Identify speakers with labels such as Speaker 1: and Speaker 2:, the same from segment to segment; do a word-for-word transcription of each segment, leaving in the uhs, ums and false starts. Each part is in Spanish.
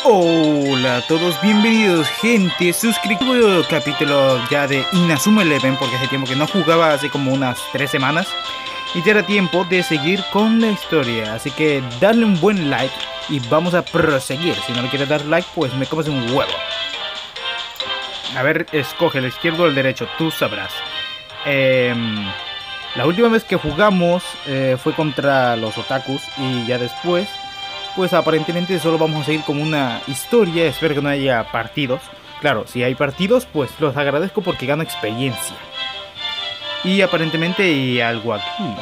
Speaker 1: Hola a todos, bienvenidos gente, suscribido capítulo ya de Inazuma Eleven, porque hace tiempo que no jugaba, hace como unas tres semanas y ya era tiempo de seguir con la historia, así que dale un buen like y vamos a proseguir. Si no le quieres dar like, pues me comes un huevo. A ver, escoge el izquierdo o el derecho, tú sabrás. eh, La última vez que jugamos eh, fue contra los otakus y ya después pues aparentemente solo vamos a seguir con una historia. Espero que no haya partidos. Claro, si hay partidos, pues los agradezco porque gano experiencia. Y aparentemente hay algo aquí.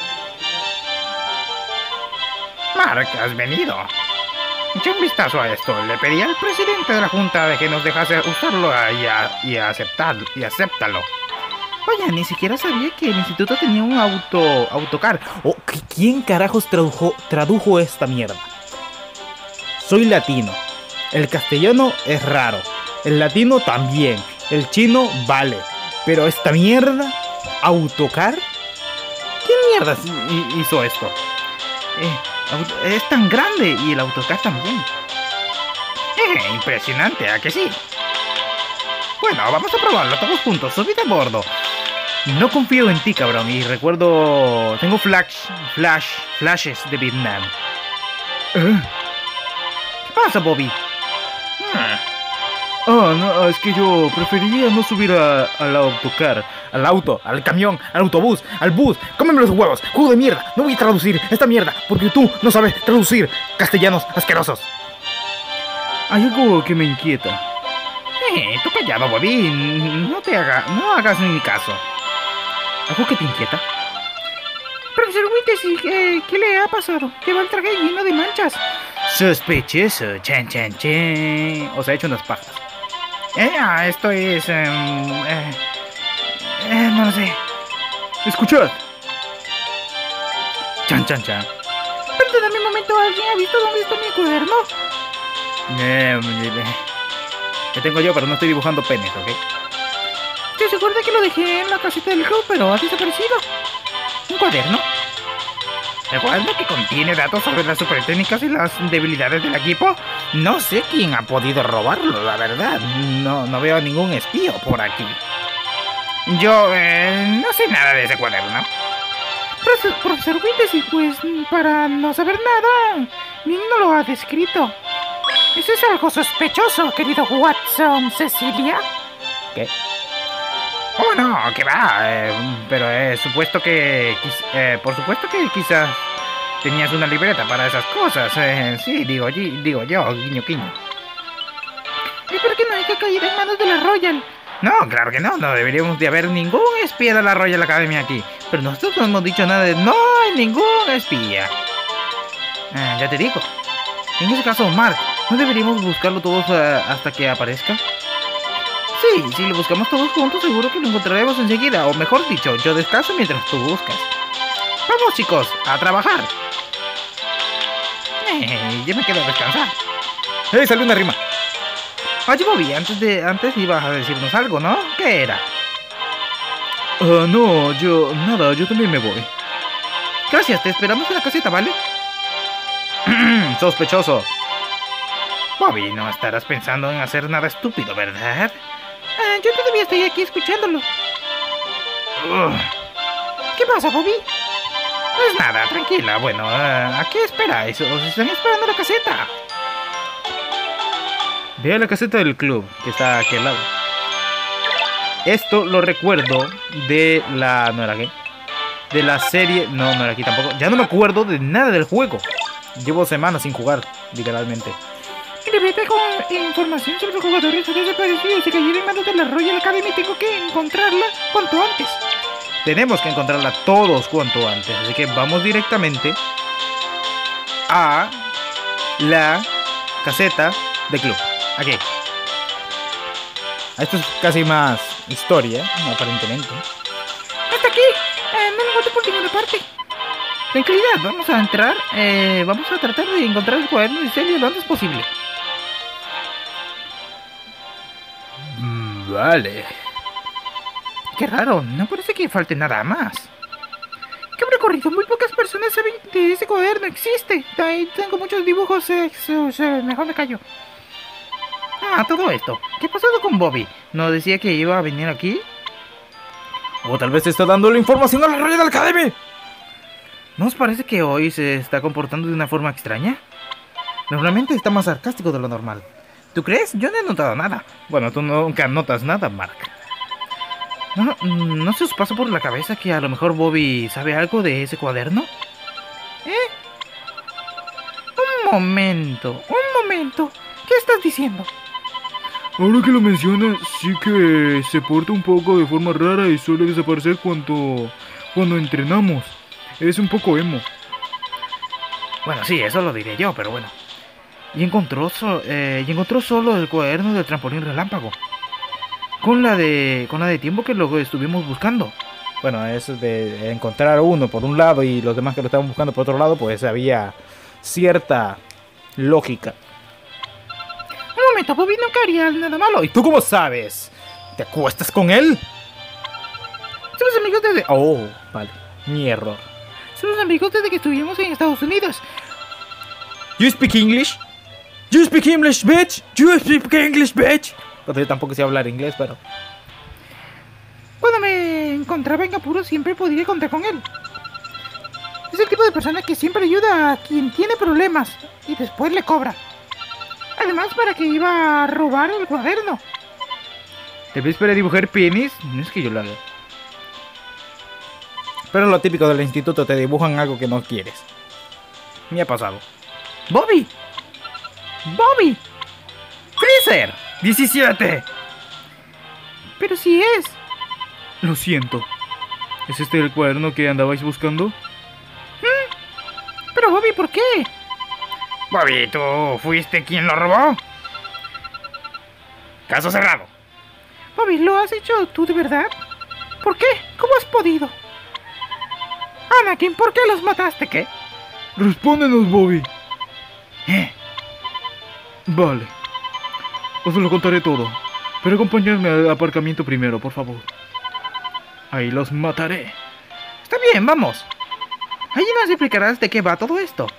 Speaker 2: Mark, has venido. Echa un vistazo a esto. Le pedí al presidente de la junta de que nos dejase usarlo y, a, y, aceptar, y acéptalo.
Speaker 1: Vaya, ni siquiera sabía que el instituto tenía un auto autocar. Oh, ¿quién carajos tradujo, tradujo esta mierda? Soy latino. El castellano es raro. El latino también. El chino vale. Pero esta mierda, autocar. ¿Quién mierda hizo esto? Eh, es tan grande y el autocar también.
Speaker 2: Eh, impresionante, ¿a que sí? Bueno, vamos a probarlo todos juntos. Subid a bordo.
Speaker 1: No confío en ti, cabrón. Y recuerdo... Tengo flash... Flash... Flashes de Vietnam.
Speaker 2: ¿Eh? ¿Qué pasa, Bobby?
Speaker 1: Hmm. Oh, no, es que yo preferiría no subir a, al autocar. Al auto, al camión, al autobús, al bus. Cómeme los huevos, jugo de mierda. No voy a traducir esta mierda porque tú no sabes traducir castellanos asquerosos. Hay algo que me inquieta.
Speaker 2: Eh, tú callado, Bobby. No te haga, no hagas ni caso.
Speaker 1: ¿Algo que te inquieta?
Speaker 2: Profesor Winters, ¿qué, ¿qué le ha pasado? Lleva el traje lleno de manchas.
Speaker 1: Sospechoso, chan chan chan. O sea, ha hecho unas pajas.
Speaker 2: Eh, ah, esto es... Um, eh, eh, no lo sé.
Speaker 1: Escuchad. Chan chan chan.
Speaker 2: Perdóname un momento, ¿alguien ha visto dónde está mi cuaderno?
Speaker 1: Eh, que tengo yo, pero no estoy dibujando penes, ¿ok?
Speaker 2: Te recuerda que lo dejé en la casita del club, pero ha desaparecido. ¿Un cuaderno? ¿El cuaderno que contiene datos sobre las super técnicas y las debilidades del equipo? No sé quién ha podido robarlo, la verdad. No, no veo a ningún espía por aquí. Yo, eh, no sé nada de ese cuaderno. Profesor, profesor Winters, pues, para no saber nada, Nick no lo ha descrito. ¿Eso es algo sospechoso, querido Watson, Cecilia?
Speaker 1: ¿Qué?
Speaker 2: Oh, no, que va, eh, pero he eh, supuesto que, eh, por supuesto que quizás tenías una libreta para esas cosas, eh, sí, digo, digo yo, guiño, guiño. ¿Y por qué no hay que caer en manos de la Royal? No, claro que no, no deberíamos de haber ningún espía de la Royal Academy aquí, pero nosotros no hemos dicho nada de no hay ningún espía. Eh, ya te digo, en ese caso, Mark, ¿no deberíamos buscarlo todos uh, hasta que aparezca? Sí, si lo buscamos todos juntos, seguro que lo encontraremos enseguida. O mejor dicho, yo descanso mientras tú buscas. Vamos, chicos, a trabajar. Eh, yo me quedo a descansar.
Speaker 1: ¡Eh, salió una rima!
Speaker 2: Oye, Bobby, antes de antes ibas a decirnos algo, ¿no? ¿Qué era?
Speaker 1: Uh, no, yo... Nada, yo también me voy.
Speaker 2: Gracias, te esperamos en la caseta, ¿vale?
Speaker 1: Sospechoso.
Speaker 2: Bobby, no estarás pensando en hacer nada estúpido, ¿verdad? Ah, yo todavía estoy aquí escuchándolo. Ugh. ¿Qué pasa, Bobby? No es nada, tranquila. Bueno, uh, ¿a qué esperáis? Os están esperando en la caseta.
Speaker 1: Ve a la caseta del club, que está aquí al lado. Esto lo recuerdo de la... ¿No era qué? De la serie... No, no era aquí tampoco. Ya no me acuerdo de nada del juego. Llevo semanas sin jugar, literalmente.
Speaker 2: Libreta con información sobre los jugadores desaparecidos. Se cayeron en manos de la Royal Academy. Tengo que encontrarla cuanto antes.
Speaker 1: Tenemos que encontrarla todos cuanto antes. Así que vamos directamente a la caseta de club. Aquí. Esto es casi más historia, aparentemente.
Speaker 2: Hasta aquí. Eh, no lo encuentro por ninguna parte. Tranquilidad, vamos a entrar. Eh, vamos a tratar de encontrar el cuaderno de Celia lo antes posible.
Speaker 1: Vale.
Speaker 2: Qué raro, no parece que falte nada más. ¿Qué ocurrido. Muy pocas personas saben que ese cuaderno existe. Ahí tengo muchos dibujos. Eh, so- so- mejor me callo. Ah, todo esto. ¿Qué pasó con Bobby? ¿No decía que iba a venir aquí?
Speaker 1: O tal vez está dando la información a la Royal Academy.
Speaker 2: ¿No os parece que hoy se está comportando de una forma extraña?
Speaker 1: Normalmente está más sarcástico de lo normal.
Speaker 2: ¿Tú crees? Yo no he notado nada.
Speaker 1: Bueno, tú nunca notas nada, Mark.
Speaker 2: ¿No, no se os pasa por la cabeza que a lo mejor Bobby sabe algo de ese cuaderno? ¿Eh? Un momento, un momento. ¿Qué estás diciendo?
Speaker 3: Ahora que lo mencionas, sí que se porta un poco de forma rara y suele desaparecer cuando, cuando entrenamos. Es un poco emo.
Speaker 2: Bueno, sí, eso lo diré yo, pero bueno. Y encontró, so- eh, y encontró solo el cuaderno del trampolín relámpago. Con la de con la de tiempo que lo estuvimos buscando.
Speaker 1: Bueno, eso de encontrar uno por un lado y los demás que lo estaban buscando por otro lado, pues había cierta lógica.
Speaker 2: Un momento, Bobby nunca haría nada malo.
Speaker 1: ¿Y tú cómo sabes? ¿Te acuestas con él?
Speaker 2: Somos amigos desde...
Speaker 1: Oh, vale. Mi error.
Speaker 2: Somos amigos desde que estuvimos en Estados Unidos.
Speaker 1: You speak English? You speak English, bitch? You speak English, bitch? Pues yo tampoco sé hablar inglés, pero...
Speaker 2: Cuando me encontraba en apuros siempre podía contar con él. Es el tipo de persona que siempre ayuda a quien tiene problemas y después le cobra. Además, para que iba a robar el cuaderno.
Speaker 1: ¿Te ves para dibujar penis? No es que yo lo haga. Pero lo típico del instituto, te dibujan algo que no quieres. Me ha pasado.
Speaker 2: ¡Bobby! ¡Bobby! ¡Freezer!
Speaker 1: ¡diecisiete!
Speaker 2: Pero si es.
Speaker 3: Lo siento. ¿Es este el cuaderno que andabais buscando?
Speaker 2: Pero Bobby, ¿por qué?
Speaker 1: Bobby, ¿tú fuiste quien lo robó? Caso cerrado.
Speaker 2: Bobby, ¿lo has hecho tú de verdad? ¿Por qué? ¿Cómo has podido? Anakin, ¿por qué los mataste? ¿Qué?
Speaker 3: Respóndenos, Bobby.
Speaker 1: ¿Eh?
Speaker 3: Vale. Os lo contaré todo. Pero acompañadme al aparcamiento primero, por favor. Ahí los mataré.
Speaker 2: Está bien, vamos. Allí nos explicarás de qué va todo esto.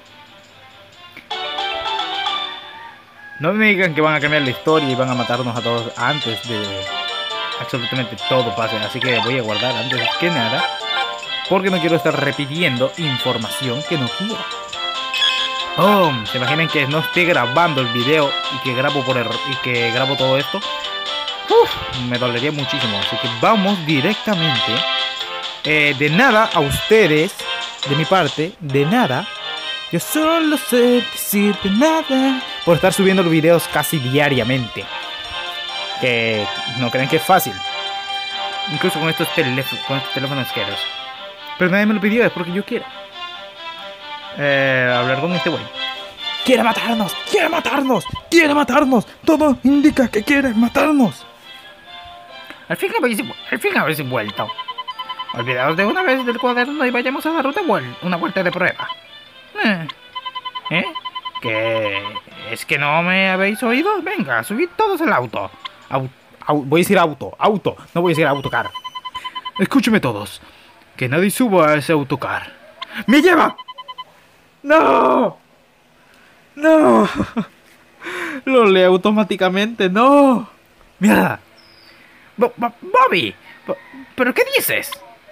Speaker 1: No me digan que van a cambiar la historia y van a matarnos a todos antes de absolutamente todo pase. Así que voy a guardar antes que nada, porque no quiero estar repitiendo información que no quiero. ¡Pum! ¿Se imaginan que no esté grabando el video y que grabo por error y que grabo todo esto? Uf, me dolería muchísimo. Así que vamos directamente. Eh, de nada a ustedes, de mi parte, de nada. Yo solo sé decir de nada por estar subiendo los videos casi diariamente. Que no creen que es fácil. Incluso con estos, teléfonos, con estos teléfonos asquerosos. Pero nadie me lo pidió, es porque yo quiero. Eh, hablar con este güey. ¡Quiere matarnos! ¡Quiere matarnos! ¡Quiere matarnos! Todo indica que quiere matarnos.
Speaker 2: Al fin habéis, al fin habéis vuelto. Olvidaos de una vez del cuaderno y vayamos a dar una, vuel una vuelta de prueba. Eh. ¿Eh? ¿Qué? ¿Es que no me habéis oído? Venga, subid todos al auto.
Speaker 1: Au, au, voy a decir auto, auto. No voy a decir autocar.
Speaker 3: Escúcheme todos. Que nadie suba a ese autocar.
Speaker 1: ¡Me lleva! ¡No! ¡No! Lo lee automáticamente, ¡no! ¡Mierda!
Speaker 2: Bo Bo Bobby, Bo ¿pero qué dices?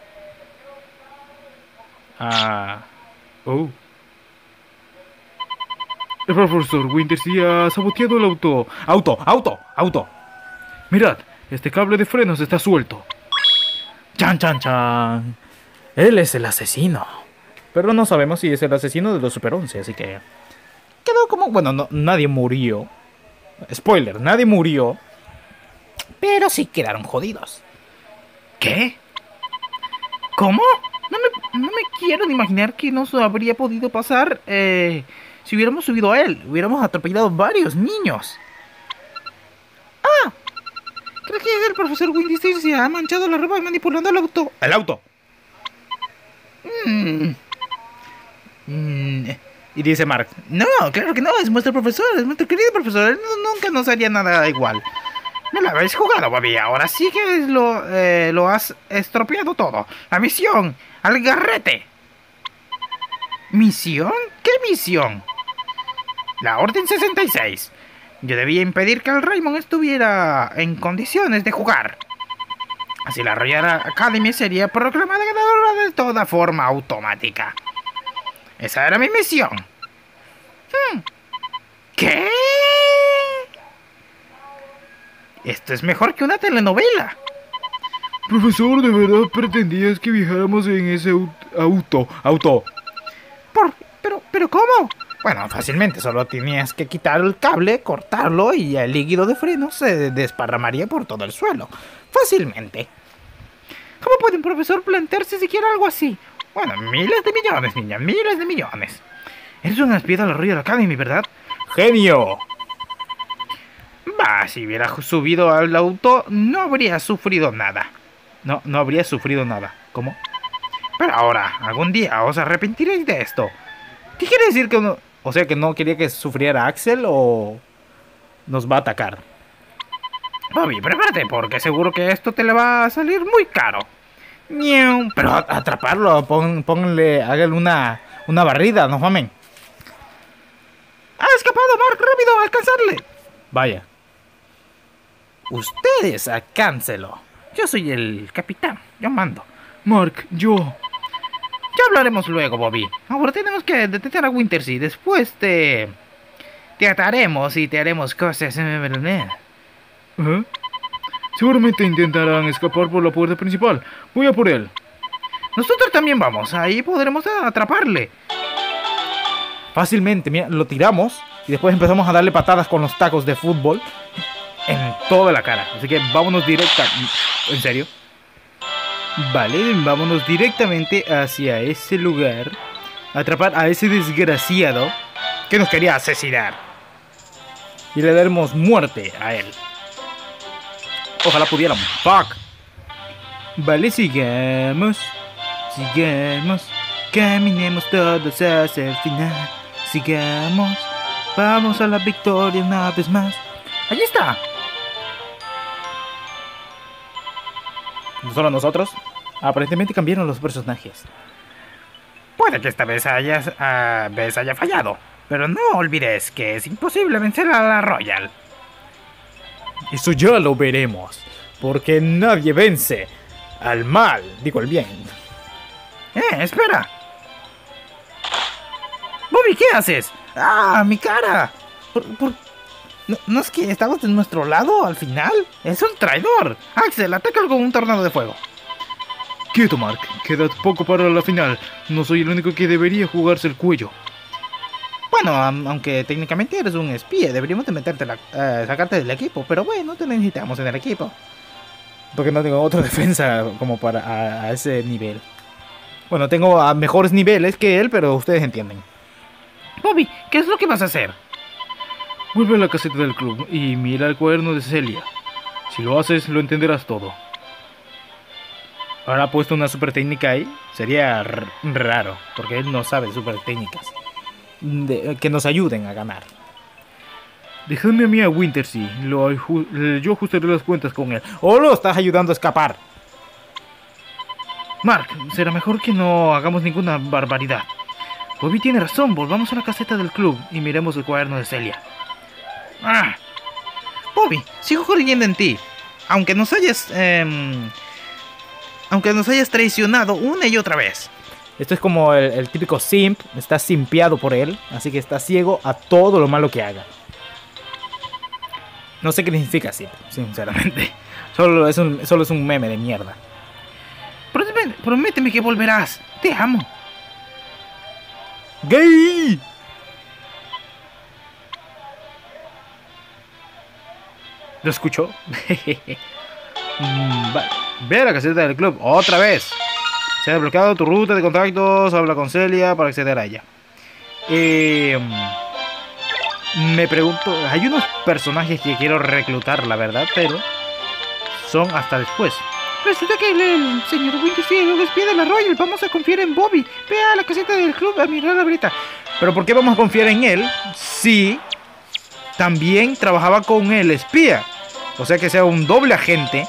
Speaker 1: Ah... Oh...
Speaker 3: El profesor Winters ha saboteado el auto.
Speaker 1: ¡Auto! ¡Auto! ¡Auto!
Speaker 3: Mirad, este cable de frenos está suelto.
Speaker 1: ¡Chan, chan, chan! Él es el asesino. Pero no sabemos si es el asesino de los Super once, así que... Quedó como... Bueno, no, nadie murió. Spoiler, nadie murió. Pero sí quedaron jodidos.
Speaker 2: ¿Qué? ¿Cómo? No me, no me quiero ni imaginar que nos habría podido pasar eh, si hubiéramos subido a él. Hubiéramos atropellado varios niños. Ah, creo que el profesor Winters se ha manchado la ropa manipulando el auto.
Speaker 1: ¡El auto!
Speaker 2: Mm.
Speaker 1: Mm. Y dice Mark,
Speaker 2: No, claro que no, es nuestro profesor, es nuestro querido profesor. Él no- nunca nos haría nada igual. No lo habéis jugado, Bobby. Ahora sí que lo, eh, lo has estropeado todo. La misión, al garrete. ¿Misión? ¿Qué misión? La Orden sesenta y seis. Yo debía impedir que el Raymond estuviera en condiciones de jugar. Así la Royal Academy sería proclamada ganadora de toda forma automática. Esa era mi misión. Hmm. ¿Qué? Esto es mejor que una telenovela.
Speaker 3: Profesor, ¿de verdad pretendías que viajáramos en ese au- auto? Auto.
Speaker 2: ¿Por? ¿Pero, pero cómo? Bueno, fácilmente, solo tenías que quitar el cable, cortarlo y el líquido de freno se desparramaría por todo el suelo. Fácilmente. ¿Cómo puede un profesor plantearse siquiera algo así? Bueno, miles de millones, niña, miles de millones. Eres un espía de la Royal Academy, ¿verdad?
Speaker 1: ¡Genio!
Speaker 2: Bah, si hubiera subido al auto, no habría sufrido nada.
Speaker 1: No, no habría sufrido nada. ¿Cómo?
Speaker 2: Pero ahora, algún día os arrepentiréis de esto.
Speaker 1: ¿Qué quiere decir que uno... O sea, que no quería que sufriera Axel o nos va a atacar?
Speaker 2: Bobby, prepárate, porque seguro que esto te le va a salir muy caro.
Speaker 1: Ñeu. Pero atraparlo, pon, pónganle, háganle una, una barrida, no mamen.
Speaker 2: ¡Ha escapado, Mark! ¡Rápido, alcanzarle!
Speaker 1: Vaya.
Speaker 2: Ustedes alcáncenlo. Yo soy el capitán, yo mando.
Speaker 3: Mark, yo...
Speaker 2: Ya hablaremos luego, Bobby. Ahora tenemos que detener a Wintersea. Después te... Te ataremos y te haremos cosas.
Speaker 3: ¿Eh? Seguramente intentarán escapar por la puerta principal. Voy a por él.
Speaker 2: Nosotros también vamos. Ahí podremos atraparle.
Speaker 1: Fácilmente, mira, lo tiramos y después empezamos a darle patadas con los tacos de fútbol en toda la cara. Así que vámonos directa. ¿En serio? Vale, vámonos directamente hacia ese lugar. A atrapar a ese desgraciado
Speaker 2: que nos quería asesinar.
Speaker 1: Y le daremos muerte a él. Ojalá pudiéramos. Fuck. Vale, sigamos. Sigamos. Caminemos todos hacia el final. Sigamos. Vamos a la victoria una vez más.
Speaker 2: Allí está.
Speaker 1: ¿No solo nosotros? Aparentemente cambiaron los personajes.
Speaker 2: Puede que esta vez haya, uh, vez haya fallado. Pero no olvides que es imposible vencer a la Royal.
Speaker 1: Eso ya lo veremos. Porque nadie vence al mal. Digo, el bien.
Speaker 2: Eh, espera. Bobby, ¿qué haces? ¡Ah, mi cara! ¿Por, por... ¿No, ¿No es que estamos de nuestro lado al final? ¡Es un traidor! Axel, atácalo con un tornado de fuego.
Speaker 3: Quieto, Mark. Queda poco para la final. No soy el único que debería jugarse el cuello.
Speaker 2: Bueno, aunque técnicamente eres un espía, deberíamos de meterte la, uh, sacarte del equipo. Pero bueno, te necesitamos en el equipo.
Speaker 1: Porque no tengo otra defensa como para a, a ese nivel. Bueno, tengo a mejores niveles que él, pero ustedes entienden.
Speaker 2: Bobby, ¿qué es lo que vas a hacer?
Speaker 3: Vuelve a la caseta del club y mira el cuaderno de Celia. Si lo haces, lo entenderás todo.
Speaker 1: Ahora ha puesto una super técnica ahí. Sería raro, porque él no sabe super técnicas de, que nos ayuden a ganar.
Speaker 3: Dejadme a mí a Wintersea. Lo, yo ajustaré las cuentas con él.
Speaker 1: ¿O lo estás ayudando a escapar?
Speaker 3: Mark, será mejor que no hagamos ninguna barbaridad. Bobby tiene razón. Volvamos a la caseta del club y miremos el cuaderno de Celia.
Speaker 2: Ah, Bobby, sigo creyendo en ti. Aunque nos hayas... Eh, aunque nos hayas traicionado una y otra vez.
Speaker 1: Esto es como el, el típico simp. Está simpiado por él. Así que está ciego a todo lo malo que haga. No sé qué significa simp, sinceramente. Solo es un, solo es un meme de mierda.
Speaker 2: Prométeme, prométeme que volverás. Te amo.
Speaker 1: ¡Gay! ¿Lo escuchó? mm, vale. Ve a la caseta del club otra vez. Se ha desbloqueado tu ruta de contactos. Habla con Celia para acceder a ella. Eh, me pregunto, hay unos personajes que quiero reclutar, la verdad, pero son hasta después.
Speaker 2: Resulta que el, el señor Wintersea lo despide de la Royal. Vamos a confiar en Bobby. Ve a la caseta del club a mirar la brita.
Speaker 1: Pero ¿por qué vamos a confiar en él si también trabajaba con el espía? O sea, que sea un doble agente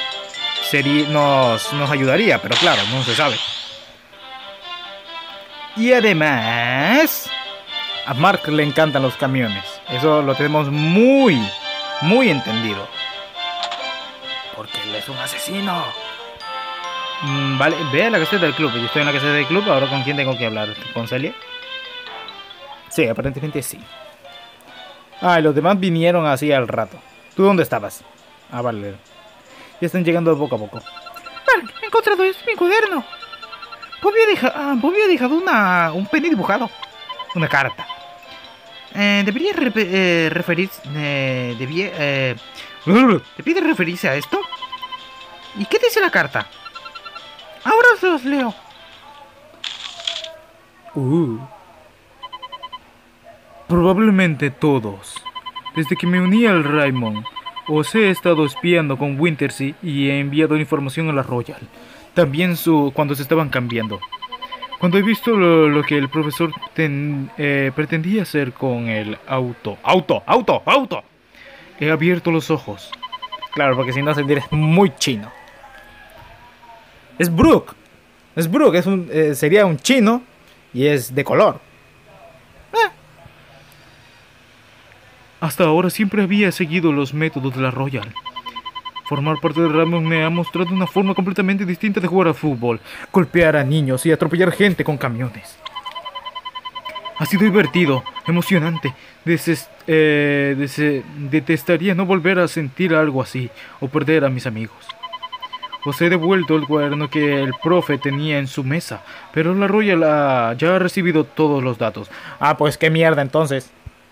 Speaker 1: sería, nos, nos ayudaría, pero claro, no se sabe. Y además, a Mark le encantan los camiones. Eso lo tenemos muy, muy entendido. Porque él es un asesino. Mm, vale, ve a la caseta del club. Yo estoy en la caseta del club. Ahora, ¿con quién tengo que hablar? ¿Con Celia? Sí, aparentemente sí. Ah, y los demás vinieron así al rato. ¿Tú dónde estabas? Ah, vale. Ya están llegando poco a poco.
Speaker 2: Mark, he encontrado esto en mi cuaderno. Bobby ha dejado, ah, Bobby ha dejado una, un pene dibujado. Una carta. Eh, debería repe- eh, referirse... Eh, debía, eh, ¿Debería referirse a esto? ¿Y qué dice la carta? Ahora os los leo.
Speaker 3: Uh. Probablemente todos. Desde que me uní al Raymond, os he estado espiando con Wintersea y he enviado información a la Royal. También su, cuando se estaban cambiando. Cuando he visto lo, lo que el profesor ten, eh, pretendía hacer con el auto. ¡Auto! ¡Auto! ¡Auto! He abierto los ojos.
Speaker 1: Claro, porque si no, sentir es muy chino. Es Brooke. Es Brooke. Es un, eh, sería un chino y es de color.
Speaker 3: Eh. Hasta ahora siempre había seguido los métodos de la Royal. Formar parte de Raymond me ha mostrado una forma completamente distinta de jugar al fútbol. Golpear a niños y atropellar gente con camiones. Ha sido divertido, emocionante. Deses, eh, dese, detestaría no volver a sentir algo así o perder a mis amigos. Os he devuelto el cuaderno que el profe tenía en su mesa, pero la Royal ha, ya ha recibido todos los datos.
Speaker 1: Ah, pues qué mierda entonces.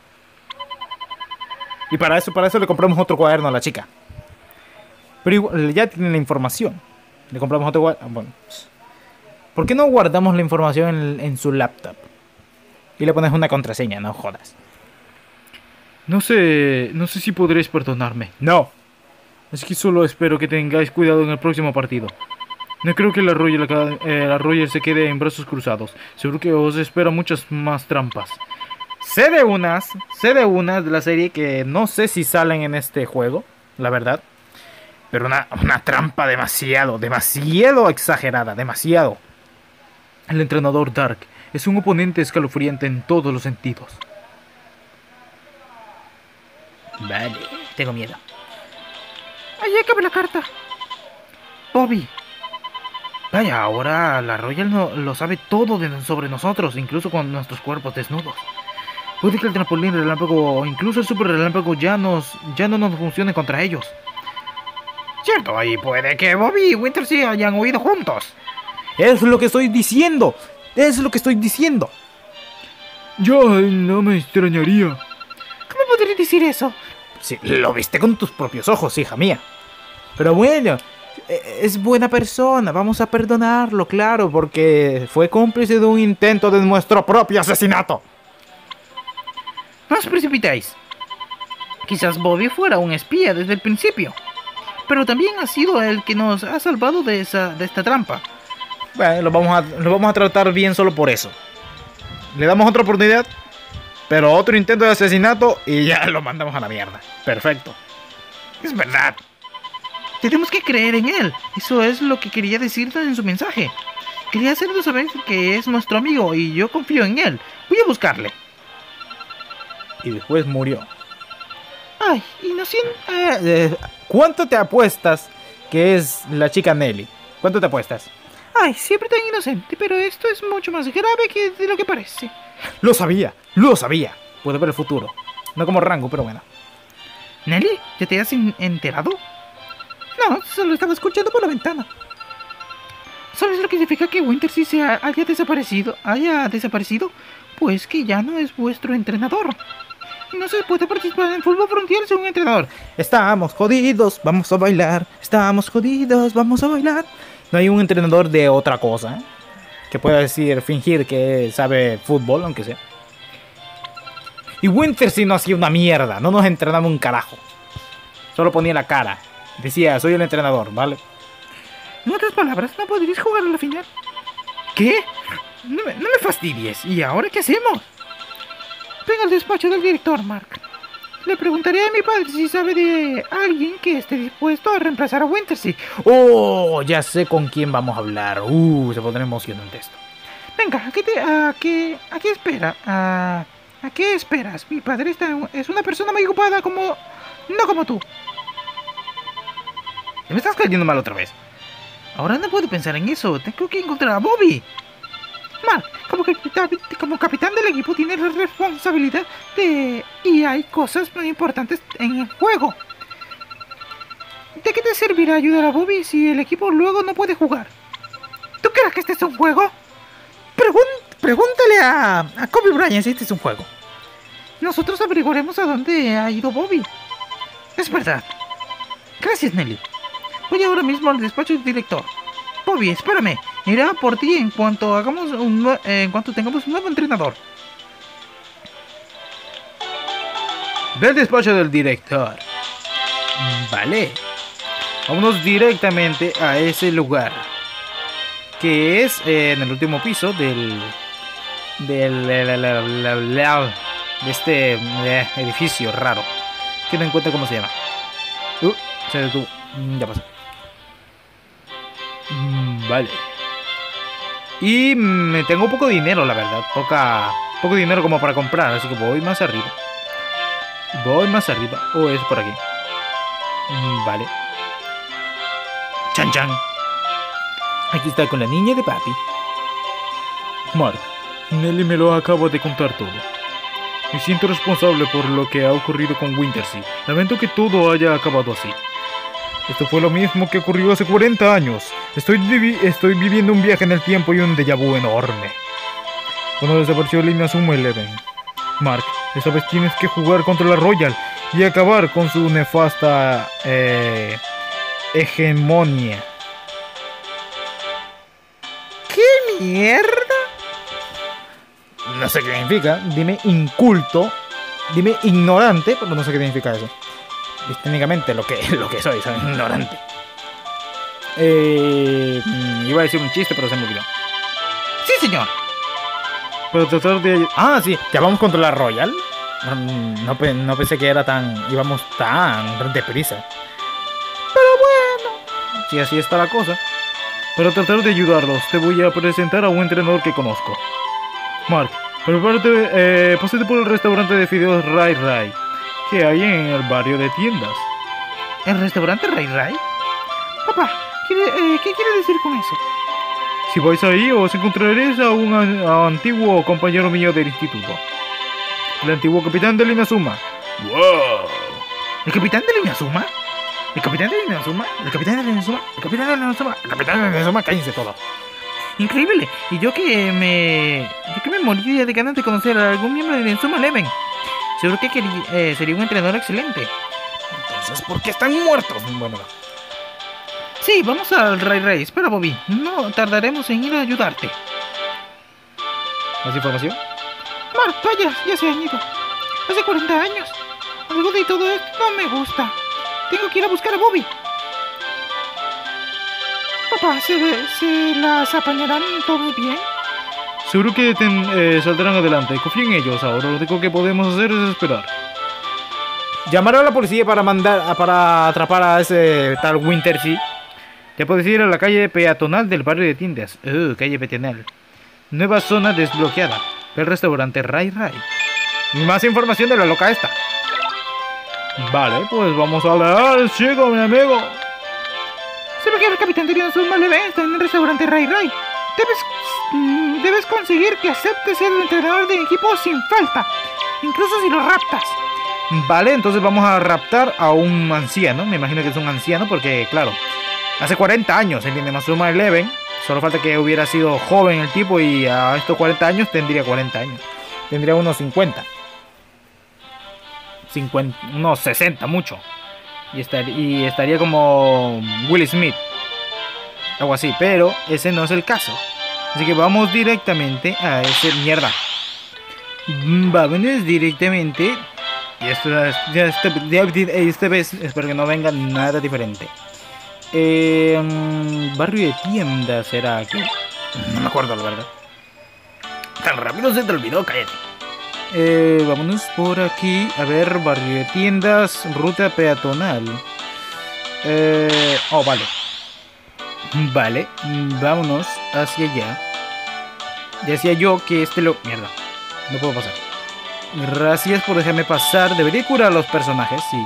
Speaker 1: Y para eso, para eso le compramos otro cuaderno a la chica. Pero igual, ya tiene la información. Le compramos otro cuaderno. Bueno, ¿por qué no guardamos la información en, en su laptop? Y le pones una contraseña, no jodas.
Speaker 3: No sé, no sé si podréis perdonarme.
Speaker 1: No.
Speaker 3: Es que solo espero que tengáis cuidado en el próximo partido. No creo que la Royal, eh, la Royal se quede en brazos cruzados. Seguro que os espera muchas más trampas.
Speaker 1: Sé de unas, sé de unas de la serie que no sé si salen en este juego, la verdad. Pero una, una trampa demasiado, demasiado exagerada, demasiado.
Speaker 3: El entrenador Dark es un oponente escalofriante en todos los sentidos.
Speaker 1: Vale, tengo miedo.
Speaker 2: Ahí acaba la carta. Bobby.
Speaker 1: Vaya, ahora la Royal no, lo sabe todo de, sobre nosotros, incluso con nuestros cuerpos desnudos. Puede que el trampolín relámpago o incluso el super relámpago ya, nos, ya no nos funcione contra ellos.
Speaker 2: Cierto, y puede que Bobby y Wintersea hayan huido juntos.
Speaker 1: Es lo que estoy diciendo. Es lo que estoy diciendo.
Speaker 3: Yo no me extrañaría.
Speaker 2: ¿Cómo podrías decir eso?
Speaker 1: Sí, lo viste con tus propios ojos, hija mía. Pero bueno, es buena persona. Vamos a perdonarlo, claro, porque fue cómplice de un intento de nuestro propio asesinato.
Speaker 2: No os precipitáis. Quizás Bobby fuera un espía desde el principio, pero también ha sido el que nos ha salvado de, esa, de esta trampa.
Speaker 1: Bueno, lo vamos, a, lo vamos a tratar bien solo por eso. Le damos otra oportunidad, pero otro intento de asesinato y ya lo mandamos a la mierda. Perfecto.
Speaker 2: Es verdad. Tenemos que creer en él. Eso es lo que quería decirte en su mensaje. Quería hacernos saber que es nuestro amigo y yo confío en él. Voy a buscarle.
Speaker 1: Y después murió.
Speaker 2: Ay, inocente.
Speaker 1: Eh, eh, ¿Cuánto te apuestas que es la chica Nelly? ¿Cuánto te apuestas?
Speaker 2: Ay, siempre tan inocente, pero esto es mucho más grave que de lo que parece.
Speaker 1: Lo sabía, lo sabía. Puede ver el futuro. No como Rango, pero bueno.
Speaker 2: ¿Nelly? ¿Ya te has enterado? No, solo estaba escuchando por la ventana. ¿Sabes lo que significa que Wintersea se haya desaparecido? ¿Haya desaparecido? Pues que ya no es vuestro entrenador. No se puede participar en fútbol frontier sin un entrenador.
Speaker 1: Estamos jodidos, vamos a bailar. Estamos jodidos, vamos a bailar. No hay un entrenador de otra cosa, ¿eh? Que pueda decir, fingir que sabe fútbol, aunque sea. Y Wintersea no hacía una mierda, no nos entrenaba un carajo. Solo ponía la cara. Decía, soy el entrenador, ¿vale?
Speaker 2: En otras palabras, no podríais jugar a la final. ¿Qué? No me, no me fastidies. ¿Y ahora qué hacemos? Venga al despacho del director, Mark. Le preguntaré a mi padre si sabe de alguien que esté dispuesto a reemplazar a Wintersea.
Speaker 1: Oh, ya sé con quién vamos a hablar. Uh, se pondrá emocionante esto.
Speaker 2: Venga, ¿a qué, te, a qué, a qué espera? ¿A, ¿A qué esperas? Mi padre está, es una persona muy ocupada como... no como tú.
Speaker 1: Me estás cayendo mal otra vez.
Speaker 2: Ahora no puedo pensar en eso. Tengo que encontrar a Bobby. Mal, como capitán, como capitán del equipo tienes la responsabilidad de... y hay cosas muy importantes en el juego. ¿De qué te servirá ayudar a Bobby si el equipo luego no puede jugar? ¿Tú crees que este es un juego? Pregun pregúntale a, a Kobe Bryant si este es un juego. Nosotros averiguaremos a dónde ha ido Bobby. Es verdad. Gracias, Nelly. Voy ahora mismo al despacho del director. Bobby, espérame. Irá por ti en cuanto hagamos un eh, en cuanto tengamos un nuevo entrenador.
Speaker 1: Ve al despacho del director. Vale. Vámonos directamente a ese lugar. Que es eh, en el último piso del... Del... La, la, la, la, la, de este eh, edificio raro. Que no encuentro cómo se llama. Uh, se detuvo. Ya pasó. Mm, vale. Y me tengo poco dinero, la verdad. Poca, poco dinero como para comprar. Así que voy más arriba. Voy más arriba. O oh, es por aquí. Mm, vale. Chan chan. Aquí está con la niña de papi.
Speaker 3: Mark, Nelly me lo acaba de contar todo. Me siento responsable por lo que ha ocurrido con Wintersea. Lamento que todo haya acabado así. Esto fue lo mismo que ocurrió hace cuarenta años. Estoy, vi estoy viviendo un viaje en el tiempo y un déjà vu enorme. Cuando desapareció el Inazuma Eleven. Mark, esta vez tienes que jugar contra la Royal y acabar con su nefasta eh, hegemonía.
Speaker 1: ¿Qué mierda? No sé qué significa. Dime inculto. Dime ignorante, pero no sé qué significa eso. Es técnicamente lo que, lo que soy, soy ignorante. Eh, iba a decir un chiste, pero se me olvidó.
Speaker 2: Sí, señor.
Speaker 3: Para tratar de...
Speaker 1: Ah, sí, ya vamos contra la Royal. No, no, no pensé que era tan... íbamos tan deprisa. Pero bueno, si así está la cosa.
Speaker 3: Para tratar de ayudarlos, te voy a presentar a un entrenador que conozco. Mark, prepárate, eh, pásate por el restaurante de fideos Rai Rai que hay en el barrio de tiendas.
Speaker 2: ¿El restaurante Rai Rai? Papá, ¿quiere, eh, ¿qué quiere decir con eso?
Speaker 3: Si vais ahí, os encontraréis a un a, a antiguo compañero mío del instituto. El antiguo capitán del Inazuma.
Speaker 1: ¡Wow!
Speaker 2: ¿El capitán del Inazuma? ¿El capitán del Inazuma? ¿El capitán del Inazuma? ¿El capitán del Inazuma? ¿El capitán del Inazuma? Cállense todos. Increíble. Y yo que me... Yo que me moriría de ganas de conocer a algún miembro del Inazuma Eleven. Seguro que quería, eh, sería un entrenador excelente.
Speaker 1: Entonces, ¿por qué están muertos? Bueno,
Speaker 2: sí, vamos al Rai Rai. Espera, Bobby. No tardaremos en ir a ayudarte.
Speaker 1: ¿Más información?
Speaker 2: Mark, vaya, ya se han ido. Hace cuarenta años. Algo de todo esto no me gusta. Tengo que ir a buscar a Bobby. Papá, ¿se, se las apañarán todo bien?
Speaker 3: Seguro que ten, eh, saldrán adelante. Confío en ellos. Ahora lo único que podemos hacer es esperar.
Speaker 1: Llamar a la policía para mandar para atrapar a ese tal Wintersea. Ya puedes ir a la calle peatonal del barrio de tiendas. Uh, calle peatonal. Nueva zona desbloqueada. El restaurante Rai Rai. Y más información de la loca esta.
Speaker 3: Vale, pues vamos a leer, chico, mi amigo.
Speaker 2: Se ve que el capitán de Inazuma Eleven está en el restaurante Rai Rai. Debes, mm, debes conseguir que acepte ser el entrenador del equipo sin falta, incluso si lo raptas.
Speaker 1: Vale, entonces vamos a raptar a un anciano. Me imagino que es un anciano porque, claro, hace cuarenta años en Inazuma Eleven. Solo falta que hubiera sido joven el tipo y a estos cuarenta años tendría cuarenta años. Tendría unos cincuenta. cincuenta, unos sesenta, mucho. Y, estar, y estaría como Will Smith. Algo así, pero ese no es el caso. Así que vamos directamente a ese... Mierda. Vámonos directamente. Y esto ya este, esta vez espero que no venga nada diferente. Eh, barrio de tiendas será aquí. No me acuerdo la verdad. Tan rápido se te olvidó, cállate. Eh, vámonos por aquí. A ver, barrio de tiendas, ruta peatonal. Eh, oh, vale. Vale, vámonos hacia allá. Decía yo que este lo... Mierda, no puedo pasar. Gracias por dejarme pasar. Debería curar a los personajes, sí.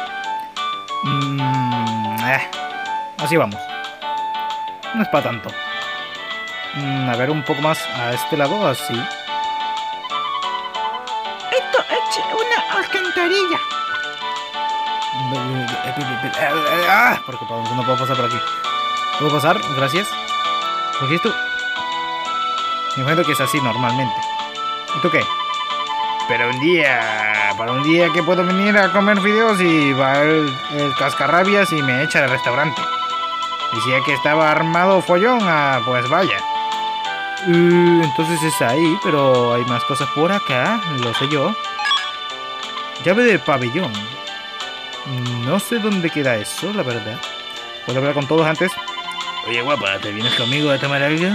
Speaker 1: Mm, eh. Así vamos. No es para tanto. Mm, a ver, un poco más a este lado, así.
Speaker 2: Esto es una alcantarilla.
Speaker 1: Ah, porque no puedo pasar por aquí. ¿Puedo pasar? Gracias. ¿Por qué esto? Me imagino que es así normalmente. ¿Y tú qué?
Speaker 2: Pero un día, para un día que puedo venir a comer fideos y va el, el cascarrabias y me echa del restaurante. Decía que estaba armado follón, ah, pues vaya.
Speaker 1: Uh, entonces es ahí, pero hay más cosas por acá, lo sé yo. Llave del pabellón. No sé dónde queda eso, la verdad. ¿Puedo hablar con todos antes?
Speaker 2: Oye, guapa, ¿te vienes conmigo a tomar algo?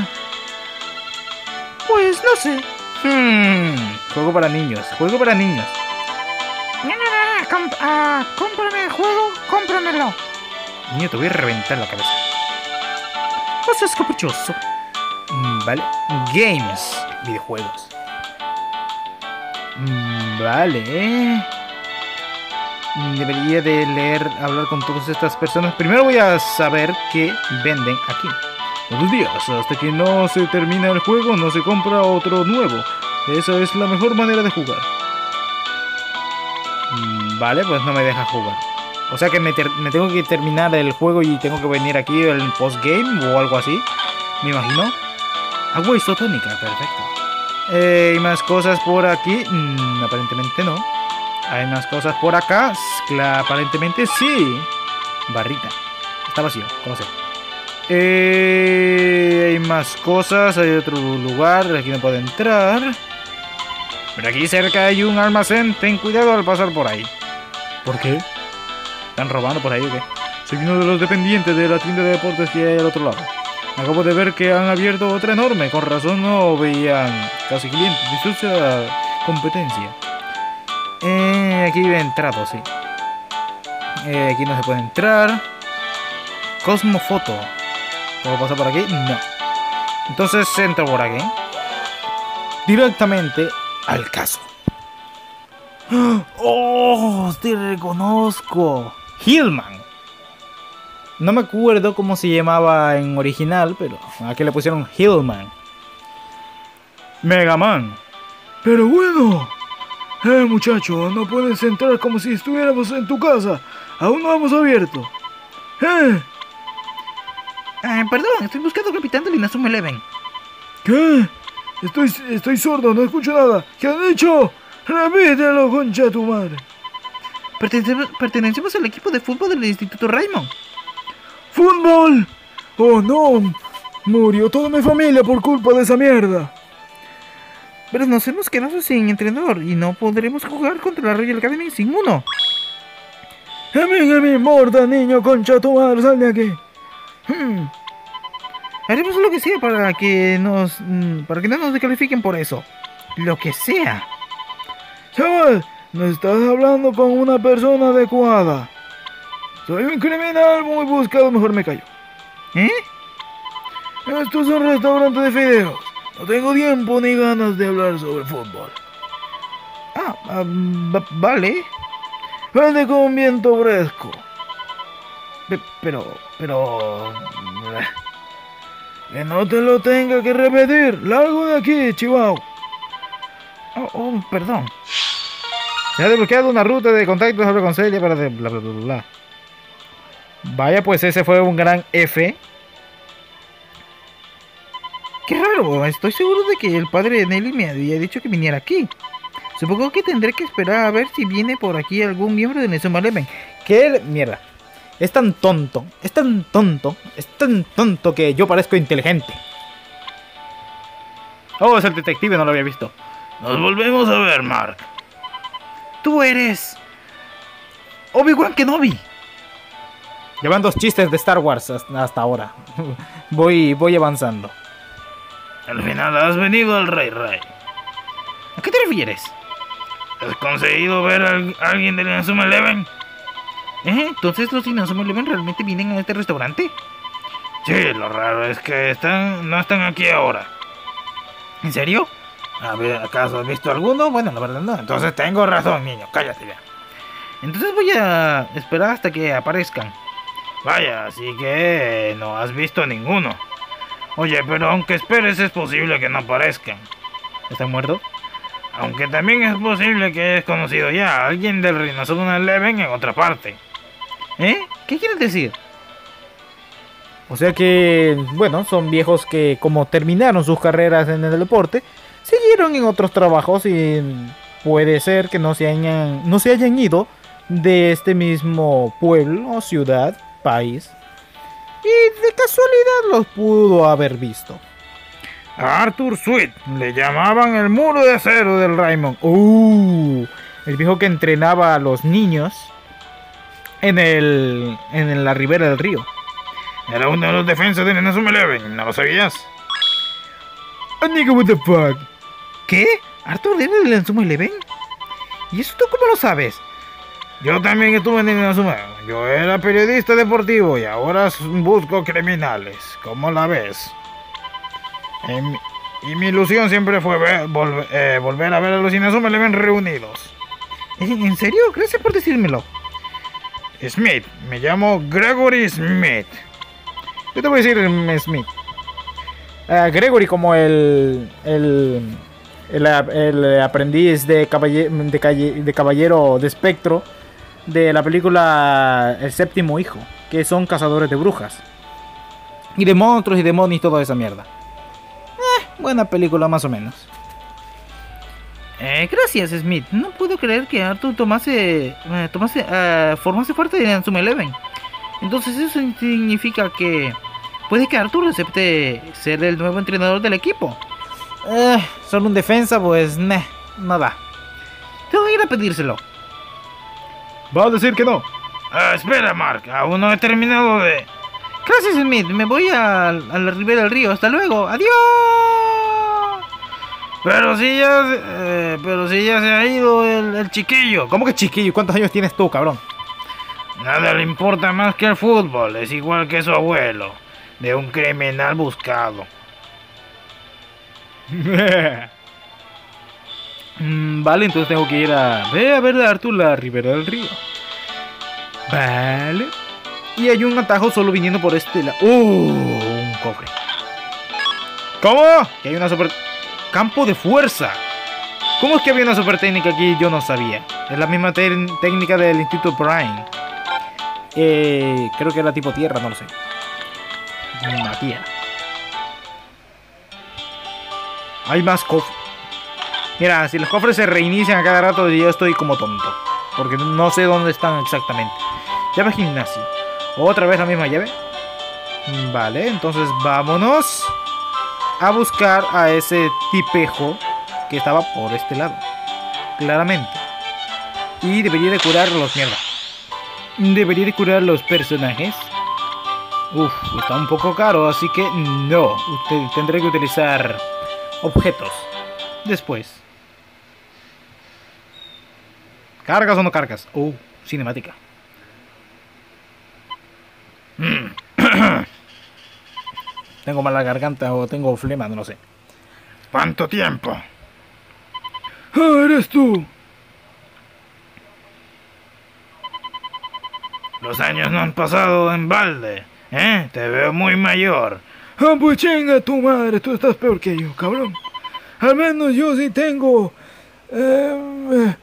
Speaker 1: Pues no sé. Hmm, juego para niños, juego para niños.
Speaker 2: No, no, no, comp uh, cómprame el juego, cómpramelo.
Speaker 1: Niño, te voy a reventar la cabeza. No seas caprichoso. Mm, vale. Games, videojuegos. Mm, vale. Debería de leer, hablar con todas estas personas. Primero voy a saber qué venden aquí. Buenos días, hasta que no se termina el juego no se compra otro nuevo. Esa es la mejor manera de jugar. Mm, vale, pues no me deja jugar. O sea que me, me tengo que terminar el juego y tengo que venir aquí el postgame o algo así. Me imagino. Agua isotónica, perfecto. Eh, ¿Hay más cosas por aquí? Mm, aparentemente no. Hay más cosas por acá. Claro, aparentemente sí. Barrita. Está vacío, como sea. Eh, hay más cosas. Hay otro lugar. Aquí no puedo entrar. Pero aquí cerca hay un almacén. Ten cuidado al pasar por ahí. ¿Por qué? ¿Están robando por ahí o qué? Soy uno de los dependientes de la tienda de deportes que hay al otro lado. Acabo de ver que han abierto otra enorme. Con razón no veían casi clientes. Disfruta competencia. Eh, aquí he entrado, sí. Eh, aquí no se puede entrar. Cosmofoto. ¿Puedo pasar por aquí? No. Entonces entro por aquí. Directamente al caso. ¡Oh! Te reconozco. Hillman. No me acuerdo cómo se llamaba en original, pero aquí le pusieron Hillman. Mega Man.
Speaker 3: Pero bueno. Eh, muchacho, no puedes entrar como si estuviéramos en tu casa. Aún no hemos abierto. Eh.
Speaker 2: Eh, perdón, estoy buscando al capitán del Inazuma Eleven.
Speaker 3: ¿Qué? Estoy, estoy sordo, no escucho nada. ¿Qué han dicho? Repítelo, concha tu madre.
Speaker 2: Pertenecemos, pertenecemos al equipo de fútbol del Instituto Raymond.
Speaker 3: ¡Fútbol! ¡Oh no! Murió toda mi familia por culpa de esa mierda.
Speaker 2: Pero nos hemos quedado sin entrenador y no podremos jugar contra la Royal Academy sin uno.
Speaker 3: A mí que me importa, niño, concha tu madre, sal de aquí.
Speaker 2: Hmm. Haremos lo que sea para que nos para que no nos descalifiquen por eso. Lo que sea.
Speaker 3: Chaval, no estás hablando con una persona adecuada. Soy un criminal muy buscado, mejor me callo.
Speaker 2: ¿Eh?
Speaker 3: Esto es un restaurante de fideos. No tengo tiempo ni ganas de hablar sobre fútbol.
Speaker 2: Ah, uh, vale.
Speaker 3: Vete con un viento fresco.
Speaker 2: Pe pero, pero...
Speaker 3: Que no te lo tenga que repetir. Largo de aquí, Chihuahua.
Speaker 2: Oh, oh, perdón.
Speaker 1: Se ha desbloqueado una ruta de contactos sobre con Celia para de bla bla bla bla. Vaya, pues ese fue un gran F.
Speaker 2: Qué raro, estoy seguro de que el padre de Nelly me había dicho que viniera aquí. Supongo que tendré que esperar a ver si viene por aquí algún miembro de Inazuma Eleven.
Speaker 1: ¿Qué? Mierda. Es tan tonto, es tan tonto, es tan tonto que yo parezco inteligente. Oh, es el detective, no lo había visto.
Speaker 3: Nos volvemos a ver, Mark.
Speaker 2: Tú eres... Obi-Wan Kenobi.
Speaker 1: Llevan dos chistes de Star Wars hasta ahora. voy, voy avanzando.
Speaker 3: Al final has venido al Rey Rey.
Speaker 2: ¿A qué te refieres?
Speaker 3: ¿Has conseguido ver a alguien del Inazuma Eleven?
Speaker 2: ¿Eh? ¿Entonces los Inazuma Eleven realmente vienen a este restaurante?
Speaker 3: Sí, lo raro es que están, no están aquí ahora.
Speaker 2: ¿En serio? A ver, ¿acaso has visto alguno? Bueno, la verdad no. Entonces tengo razón, niño. Cállate ya. Entonces voy a esperar hasta que aparezcan. Vaya, así que no has visto ninguno. Oye, pero aunque esperes es posible que no aparezcan.
Speaker 1: ¿Están muertos?
Speaker 2: Aunque también es posible que hayas conocido ya a alguien del Rhinoceros Eleven en otra parte.
Speaker 1: ¿Eh? ¿Qué quieres decir? O sea que, bueno, son viejos que como terminaron sus carreras en el deporte, siguieron en otros trabajos y puede ser que no se hayan, no se hayan ido de este mismo pueblo, ciudad, país. Y de casualidad los pudo haber visto.
Speaker 2: A Arthur Sweet le llamaban el muro de acero del Raymond.
Speaker 1: Uh, el viejo que entrenaba a los niños en el en la ribera del río.
Speaker 2: Era uno de los defensas de Inazuma Eleven, ¿no lo sabías?
Speaker 1: A nigga, what the fuck. ¿Qué? ¿Arthur era del Inazuma Eleven? ¿Y eso tú cómo lo sabes?
Speaker 2: Yo también estuve en Inazuma. Yo era periodista deportivo y ahora busco criminales. ¿Cómo la ves? En, y mi ilusión siempre fue ver, volver, eh, volver a ver a los Inazuma Eleven reunidos.
Speaker 1: ¿En serio? Gracias por decírmelo.
Speaker 2: Smith, me llamo Gregory Smith.
Speaker 1: Yo te voy a decir Smith. Uh, Gregory como el el, el el aprendiz de caballero de, calle, de caballero de espectro de la película El Séptimo Hijo, que son cazadores de brujas y de monstruos y demonios y toda esa mierda. Eh, buena película más o menos. Eh, gracias, Smith. No puedo creer que Arthur tomase, eh, tomase, uh, formase parte de Inazuma Eleven. Entonces eso significa que puede que Arthur acepte ser el nuevo entrenador del equipo. Eh, solo un defensa, pues, nah, no da. Tengo que ir a pedírselo.
Speaker 3: Va a decir que no.
Speaker 2: Ah, espera, Mark. Aún no he terminado de...
Speaker 1: Gracias, Smith. Me voy a, a la ribera del río. Hasta luego. Adiós.
Speaker 2: Pero si ya, eh, pero si ya se ha ido el, el chiquillo.
Speaker 1: ¿Cómo que chiquillo? ¿Cuántos años tienes tú, cabrón?
Speaker 2: Nada le importa más que el fútbol. Es igual que su abuelo, de un criminal buscado.
Speaker 1: mm, vale, entonces tengo que ir a... Ve a ver a Arthur la ribera del río. Vale. Y hay un atajo solo viniendo por este lado. ¡Uh! Un cofre.
Speaker 3: ¿Cómo?
Speaker 1: Que hay una super... Campo de fuerza. ¿Cómo es que había una super técnica aquí? Yo no sabía. Es la misma técnica del Instituto Prime. Eh, creo que era tipo tierra, no lo sé. Una tierra. Hay más cofres. Mira, si los cofres se reinician a cada rato, yo estoy como tonto. Porque no sé dónde están exactamente. Llave gimnasio. Otra vez la misma llave. Vale, entonces vámonos a buscar a ese tipejo que estaba por este lado. Claramente. Y debería de curar los mierda. Debería de curar los personajes. Uf, está un poco caro, así que no. Usted tendré que utilizar objetos. Después. ¿Cargas o no cargas? Uh, cinemática. Tengo mala garganta o tengo flema, no lo sé.
Speaker 2: ¿Cuánto tiempo?
Speaker 3: Ah, eres tú.
Speaker 2: Los años no han pasado en balde, ¿eh? Te veo muy mayor.
Speaker 3: Ah, pues chinga tu madre, tú estás peor que yo, cabrón. Al menos yo sí tengo... Eh,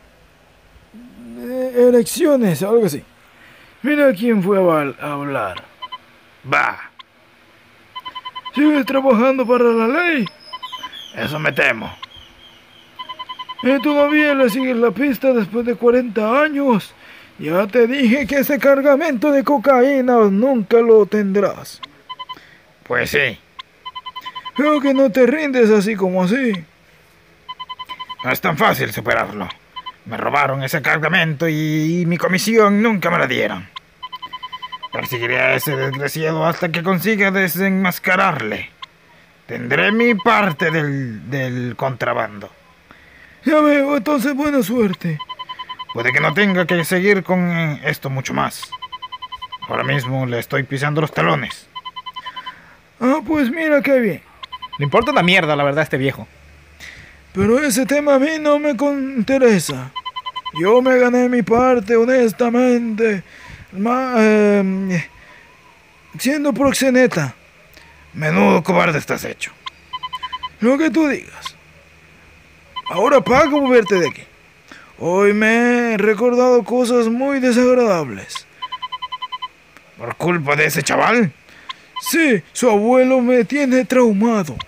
Speaker 3: eh, elecciones, algo así. Mira quién fue a, a hablar.
Speaker 2: Va.
Speaker 3: ¿Sigues trabajando para la ley?
Speaker 2: Eso me temo.
Speaker 3: ¿Y todavía le sigues la pista después de cuarenta años? Ya te dije que ese cargamento de cocaína nunca lo tendrás.
Speaker 2: Pues sí.
Speaker 3: Creo que no te rindes así como así.
Speaker 2: No es tan fácil superarlo. Me robaron ese cargamento y mi comisión nunca me la dieron. Perseguiré a ese desgraciado hasta que consiga desenmascararle. Tendré mi parte del, del contrabando.
Speaker 3: Ya veo, entonces buena suerte.
Speaker 2: Puede que no tenga que seguir con esto mucho más. Ahora mismo le estoy pisando los talones.
Speaker 3: Ah, pues mira qué bien.
Speaker 1: Le importa una mierda, la verdad, a este viejo.
Speaker 3: Pero ese tema a mí no me interesa. Yo me gané mi parte, honestamente. Ma, eh, siendo proxeneta.
Speaker 2: Menudo cobarde estás hecho.
Speaker 3: Lo que tú digas. Ahora paga moverte de aquí. Hoy me he recordado cosas muy desagradables.
Speaker 2: ¿Por culpa de ese chaval?
Speaker 3: Sí, su abuelo me tiene traumado.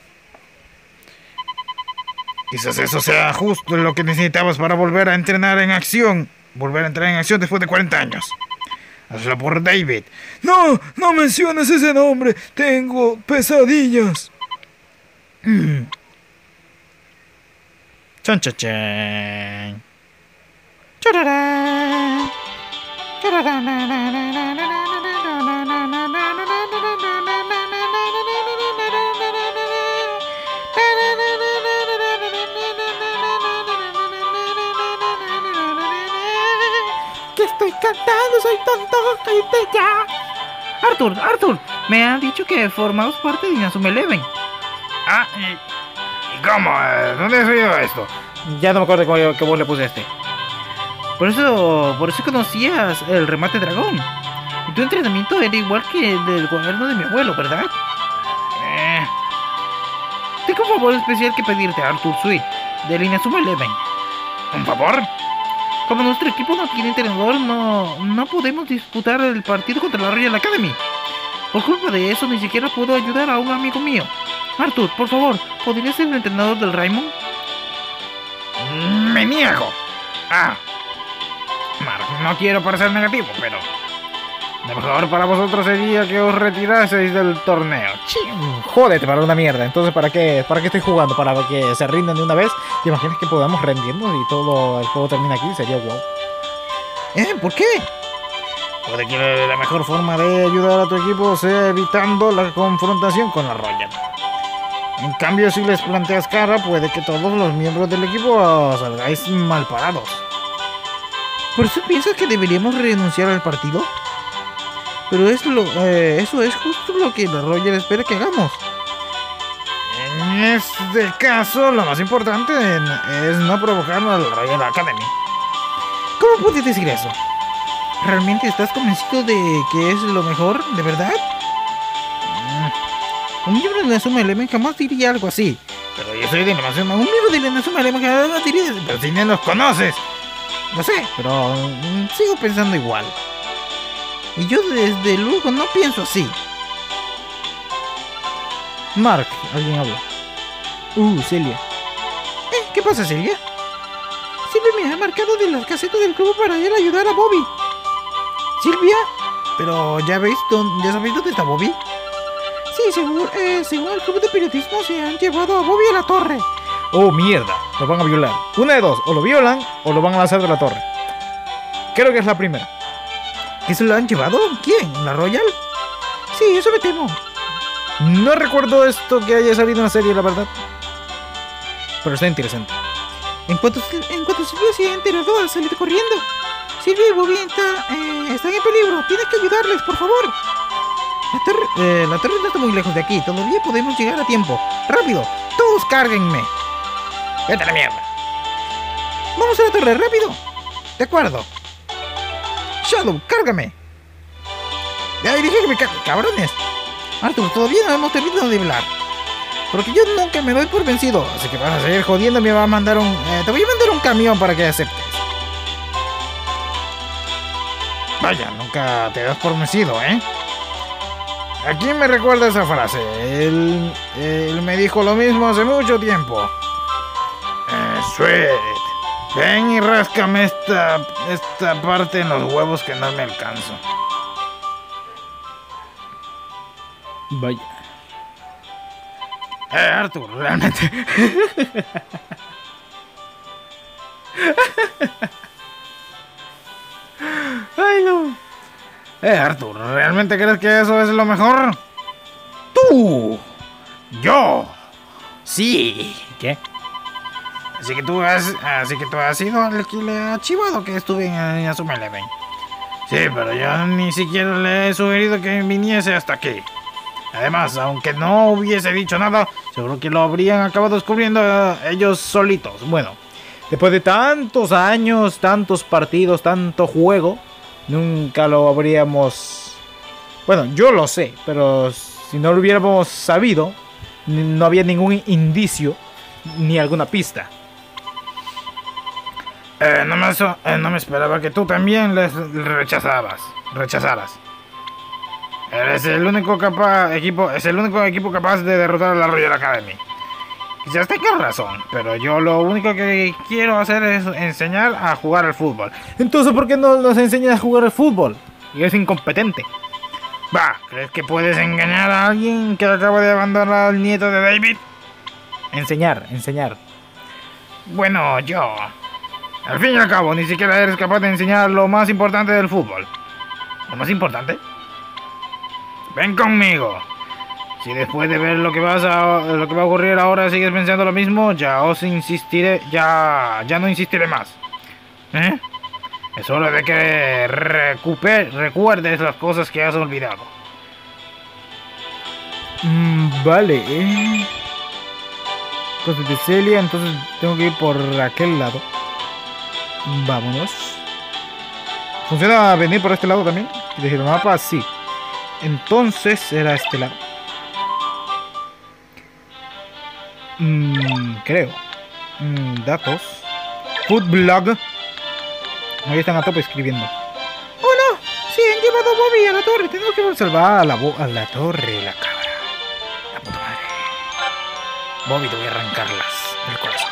Speaker 2: Quizás eso sea justo lo que necesitabas para volver a entrenar en acción. Volver a entrenar en acción después de cuarenta años. Hazlo por David.
Speaker 3: No, no menciones ese nombre. Tengo pesadillas.
Speaker 2: Mm. Chan, chan, chan. Chararán.
Speaker 1: Que estoy cantando, soy tonto, cállate ya. Arthur, Arthur, me han dicho que formamos parte de Inazuma Eleven.
Speaker 2: Ah, ¿y, y cómo? ¿Dónde has oído esto?
Speaker 1: Ya no me acuerdo cómo que vos le puse este. Por eso, por eso conocías el remate dragón. Y tu entrenamiento era igual que el del cuaderno de mi abuelo, ¿verdad?
Speaker 2: Eh,
Speaker 1: Tengo un favor especial que pedirte, Arthur Sweet, del Inazuma Eleven.
Speaker 2: ¿Un favor?
Speaker 1: Como nuestro equipo no tiene entrenador, no, no podemos disputar el partido contra la Royal Academy. Por culpa de eso, ni siquiera puedo ayudar a un amigo mío. Arthur, por favor, ¿podrías ser el entrenador del Raimon?
Speaker 2: Me niego. Ah, Mark, no quiero parecer negativo, pero lo mejor para vosotros sería que os retiraseis del torneo.
Speaker 1: Ching, jódete para una mierda. Entonces, ¿para qué, ¿para qué estoy jugando? ¿Para que se rindan de una vez? ¿Te imaginas que podamos rendirnos y todo el juego termina aquí? Sería wow. ¿Eh? ¿Por qué?
Speaker 2: Puede que la mejor forma de ayudar a tu equipo sea evitando la confrontación con la Royal. En cambio, si les planteas cara, puede que todos los miembros del equipo salgáis mal parados.
Speaker 1: ¿Por eso piensas que deberíamos renunciar al partido? Pero es lo, eh, eso es justo lo que la Royal espera que hagamos.
Speaker 2: En este caso, lo más importante es no provocar a la Royal Academy.
Speaker 1: ¿Cómo puedes decir eso? ¿Realmente estás convencido de que es lo mejor, de verdad? Un miembro de Inazuma Eleven jamás diría algo así.
Speaker 2: Pero yo soy de Inazuma.
Speaker 1: Un miembro de Inazuma Eleven jamás diría eso.
Speaker 2: Pero si ni los conoces.
Speaker 1: No sé, pero mm, sigo pensando igual. Y yo desde luego no pienso así. Mark, alguien habla. Uh, Celia. ¿Eh? ¿Qué pasa, Celia? Silvia me ha marcado de las casetas del club para ir a ayudar a Bobby. ¿Silvia? Pero ya veis, dónde, ¿ya sabéis dónde está Bobby? Sí, seguro, eh, según el club de periodismo se han llevado a Bobby a la torre.
Speaker 3: Oh, mierda, lo van a violar. Una de dos, o lo violan o lo van a lanzar de la torre. Creo que es la primera.
Speaker 1: ¿Eso lo han llevado? ¿Quién? ¿La Royal? Sí, eso me temo.
Speaker 3: No recuerdo esto que haya salido en la serie, la verdad. Pero está interesante.
Speaker 1: En cuanto, en cuanto Silvia se ha enterado, ha salido corriendo. Silvia y Bobby está, eh, están en peligro. Tienes que ayudarles, por favor. La torre, eh, la torre no está muy lejos de aquí. Todavía podemos llegar a tiempo. ¡Rápido! ¡Todos cárguenme!
Speaker 2: ¡Vete a la mierda!
Speaker 1: ¡Vamos a la torre, rápido! De acuerdo. Shadow, cárgame. Ya dirígeme, cabrones. Arthur, todavía no hemos terminado de hablar. Porque yo nunca me doy por vencido. Así que vas a seguir jodiendo y me va a mandar un... Eh, te voy a mandar un camión para que aceptes.
Speaker 2: Vaya, nunca te das por vencido, ¿eh? ¿A quién me recuerda esa frase? Él, él me dijo lo mismo hace mucho tiempo. Eh, Sweet, ven y ráscame esta, esta parte en los huevos que no me alcanzo.
Speaker 3: Vaya.
Speaker 2: Eh, Arthur, realmente...
Speaker 1: Ay, no.
Speaker 2: Eh, Arthur, ¿realmente crees que eso es lo mejor?
Speaker 1: ¡Tú!
Speaker 2: ¡Yo!
Speaker 1: Sí. ¿Qué?
Speaker 2: Así que tú has, así que tú has sido el que le ha chivado que estuve en Inazuma Eleven. Sí, pero yo ni siquiera le he sugerido que viniese hasta aquí. Además, aunque no hubiese dicho nada, seguro que lo habrían acabado descubriendo eh, ellos solitos.
Speaker 1: Bueno, después de tantos años, tantos partidos, tanto juego, nunca lo habríamos... Bueno, yo lo sé, pero si no lo hubiéramos sabido, no había ningún indicio ni alguna pista.
Speaker 2: Eh, no, me, eh, no me esperaba que tú también les rechazabas, rechazaras. Eres el único capaz, equipo, es el único equipo capaz de derrotar a la Royal Academy. Quizás tengas razón, pero yo lo único que quiero hacer es enseñar a jugar al fútbol.
Speaker 1: Entonces, ¿por qué no nos enseñas a jugar al fútbol? Y es incompetente.
Speaker 2: Va, ¿crees que puedes engañar a alguien que acaba de abandonar al nieto de David?
Speaker 1: Enseñar, enseñar.
Speaker 2: Bueno, yo... Al fin y al cabo, ni siquiera eres capaz de enseñar lo más importante del fútbol. ¿Lo más importante? Ven conmigo. Si después de ver lo que vas a, lo que va a ocurrir ahora sigues pensando lo mismo, ya os insistiré, ya, ya no insistiré más. ¿Eh? Es hora de que recuper, recuerdes las cosas que has olvidado.
Speaker 1: Mm, vale. Eh. Entonces de Celia, entonces tengo que ir por aquel lado. Vámonos. ¿Funciona venir por este lado también? Desde el mapa, sí. Entonces era este lado. Mm, creo. Mm, datos. Foodblog. Ahí están a tope escribiendo. ¡Oh no! Sí, han llevado a Bobby a la torre. Tengo que salvar a la, a la torre, la cabra. La puta madre. Bobby, te voy a arrancarlas del corazón.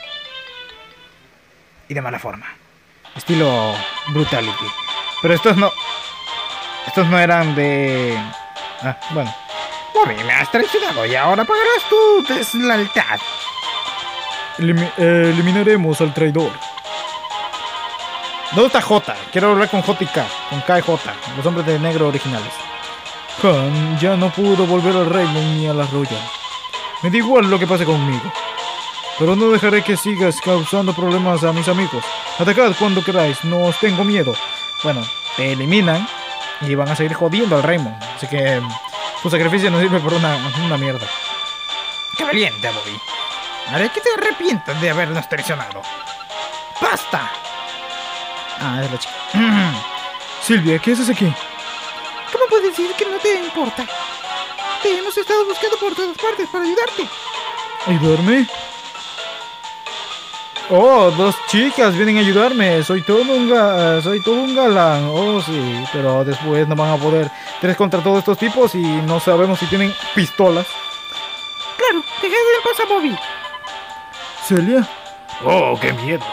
Speaker 1: Y de mala forma. Estilo Brutality. Pero estos no... Estos no eran de... Ah, bueno.
Speaker 2: Bobby, me has traicionado y ahora pagarás tu deslealtad.
Speaker 3: Elim eh, eliminaremos al traidor.
Speaker 1: ¿Dónde está J? Quiero hablar con J y K. Con K y J. Los hombres de negro originales.
Speaker 3: Han ya no pudo volver al Raymond ni a la Royal. Me da igual lo que pase conmigo. Pero no dejaré que sigas causando problemas a mis amigos. Atacad cuando queráis, no os tengo miedo.
Speaker 1: Bueno, te eliminan y van a seguir jodiendo al Raymond. Así que tu sacrificio no sirve por una, una mierda.
Speaker 2: ¡Qué valiente, Bobby! Haré que te arrepientas de habernos traicionado. ¡Basta!
Speaker 1: Ah, es la chica.
Speaker 3: Silvia, ¿qué haces aquí?
Speaker 4: ¿Cómo puedes decir que no te importa? Te hemos estado buscando por todas partes para ayudarte.
Speaker 3: ¿Ayudarme?
Speaker 1: Oh, dos chicas vienen a ayudarme. Soy todo un ga soy todo un galán. Oh, sí, pero después no van a poder. Tres contra todos estos tipos y no sabemos si tienen pistolas.
Speaker 4: Claro, dejad en paz a Bobby.
Speaker 3: ¿Celia?
Speaker 2: ¡Oh, qué miedo!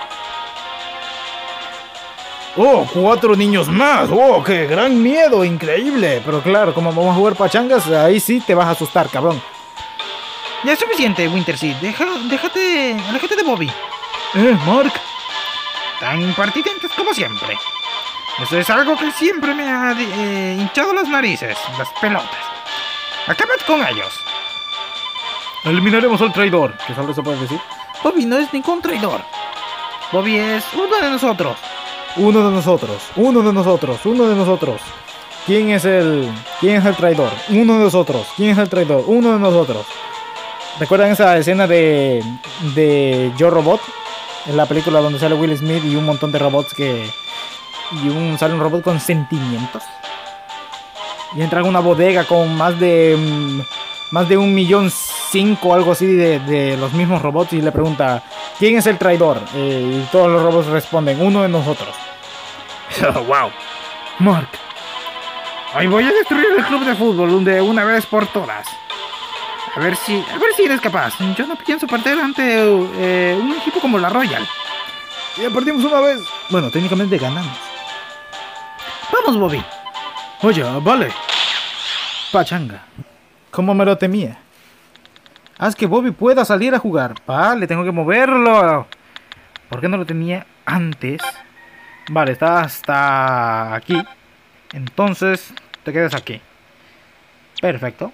Speaker 1: ¡Oh, cuatro niños más! ¡Oh, qué gran miedo! ¡Increíble! Pero claro, como vamos a jugar pachangas, ahí sí te vas a asustar, cabrón.
Speaker 2: Ya es suficiente, Winterseed. Deja, déjate, aléjate de Bobby.
Speaker 3: Eh, Mark.
Speaker 2: Tan impertinentes como siempre. Eso es algo que siempre me ha eh, hinchado las narices, las pelotas. Acabad con ellos.
Speaker 3: Eliminaremos al traidor.
Speaker 1: ¿Qué solo se puede decir?
Speaker 2: Bobby no es ningún traidor. Bobby es uno de nosotros.
Speaker 1: Uno de nosotros, uno de nosotros, uno de nosotros. ¿Quién es el, quién es el traidor? Uno de nosotros. ¿Quién es el traidor? Uno de nosotros. ¿Recuerdan esa escena de, de Yo Robot? En la película donde sale Will Smith y un montón de robots que... Y un, sale un robot con sentimientos. Y entra en una bodega con más de... Um, más de un millón cinco, algo así, de, de los mismos robots. Y le pregunta, ¿quién es el traidor? Eh, y todos los robots responden, uno de nosotros.
Speaker 2: Oh, wow.
Speaker 3: Mark.
Speaker 2: Hoy voy a destruir el club de fútbol de una vez por todas. A ver si, a ver si eres capaz. Yo no pienso perder ante eh, un equipo como la Royal.
Speaker 1: Ya perdimos una vez. Bueno, técnicamente ganamos.
Speaker 2: Vamos, Bobby.
Speaker 3: Oye, vale.
Speaker 1: Pachanga. ¿Cómo me lo temía? Haz que Bobby pueda salir a jugar. Vale, tengo que moverlo. ¿Por qué no lo tenía antes? Vale, está hasta aquí. Entonces, te quedas aquí. Perfecto.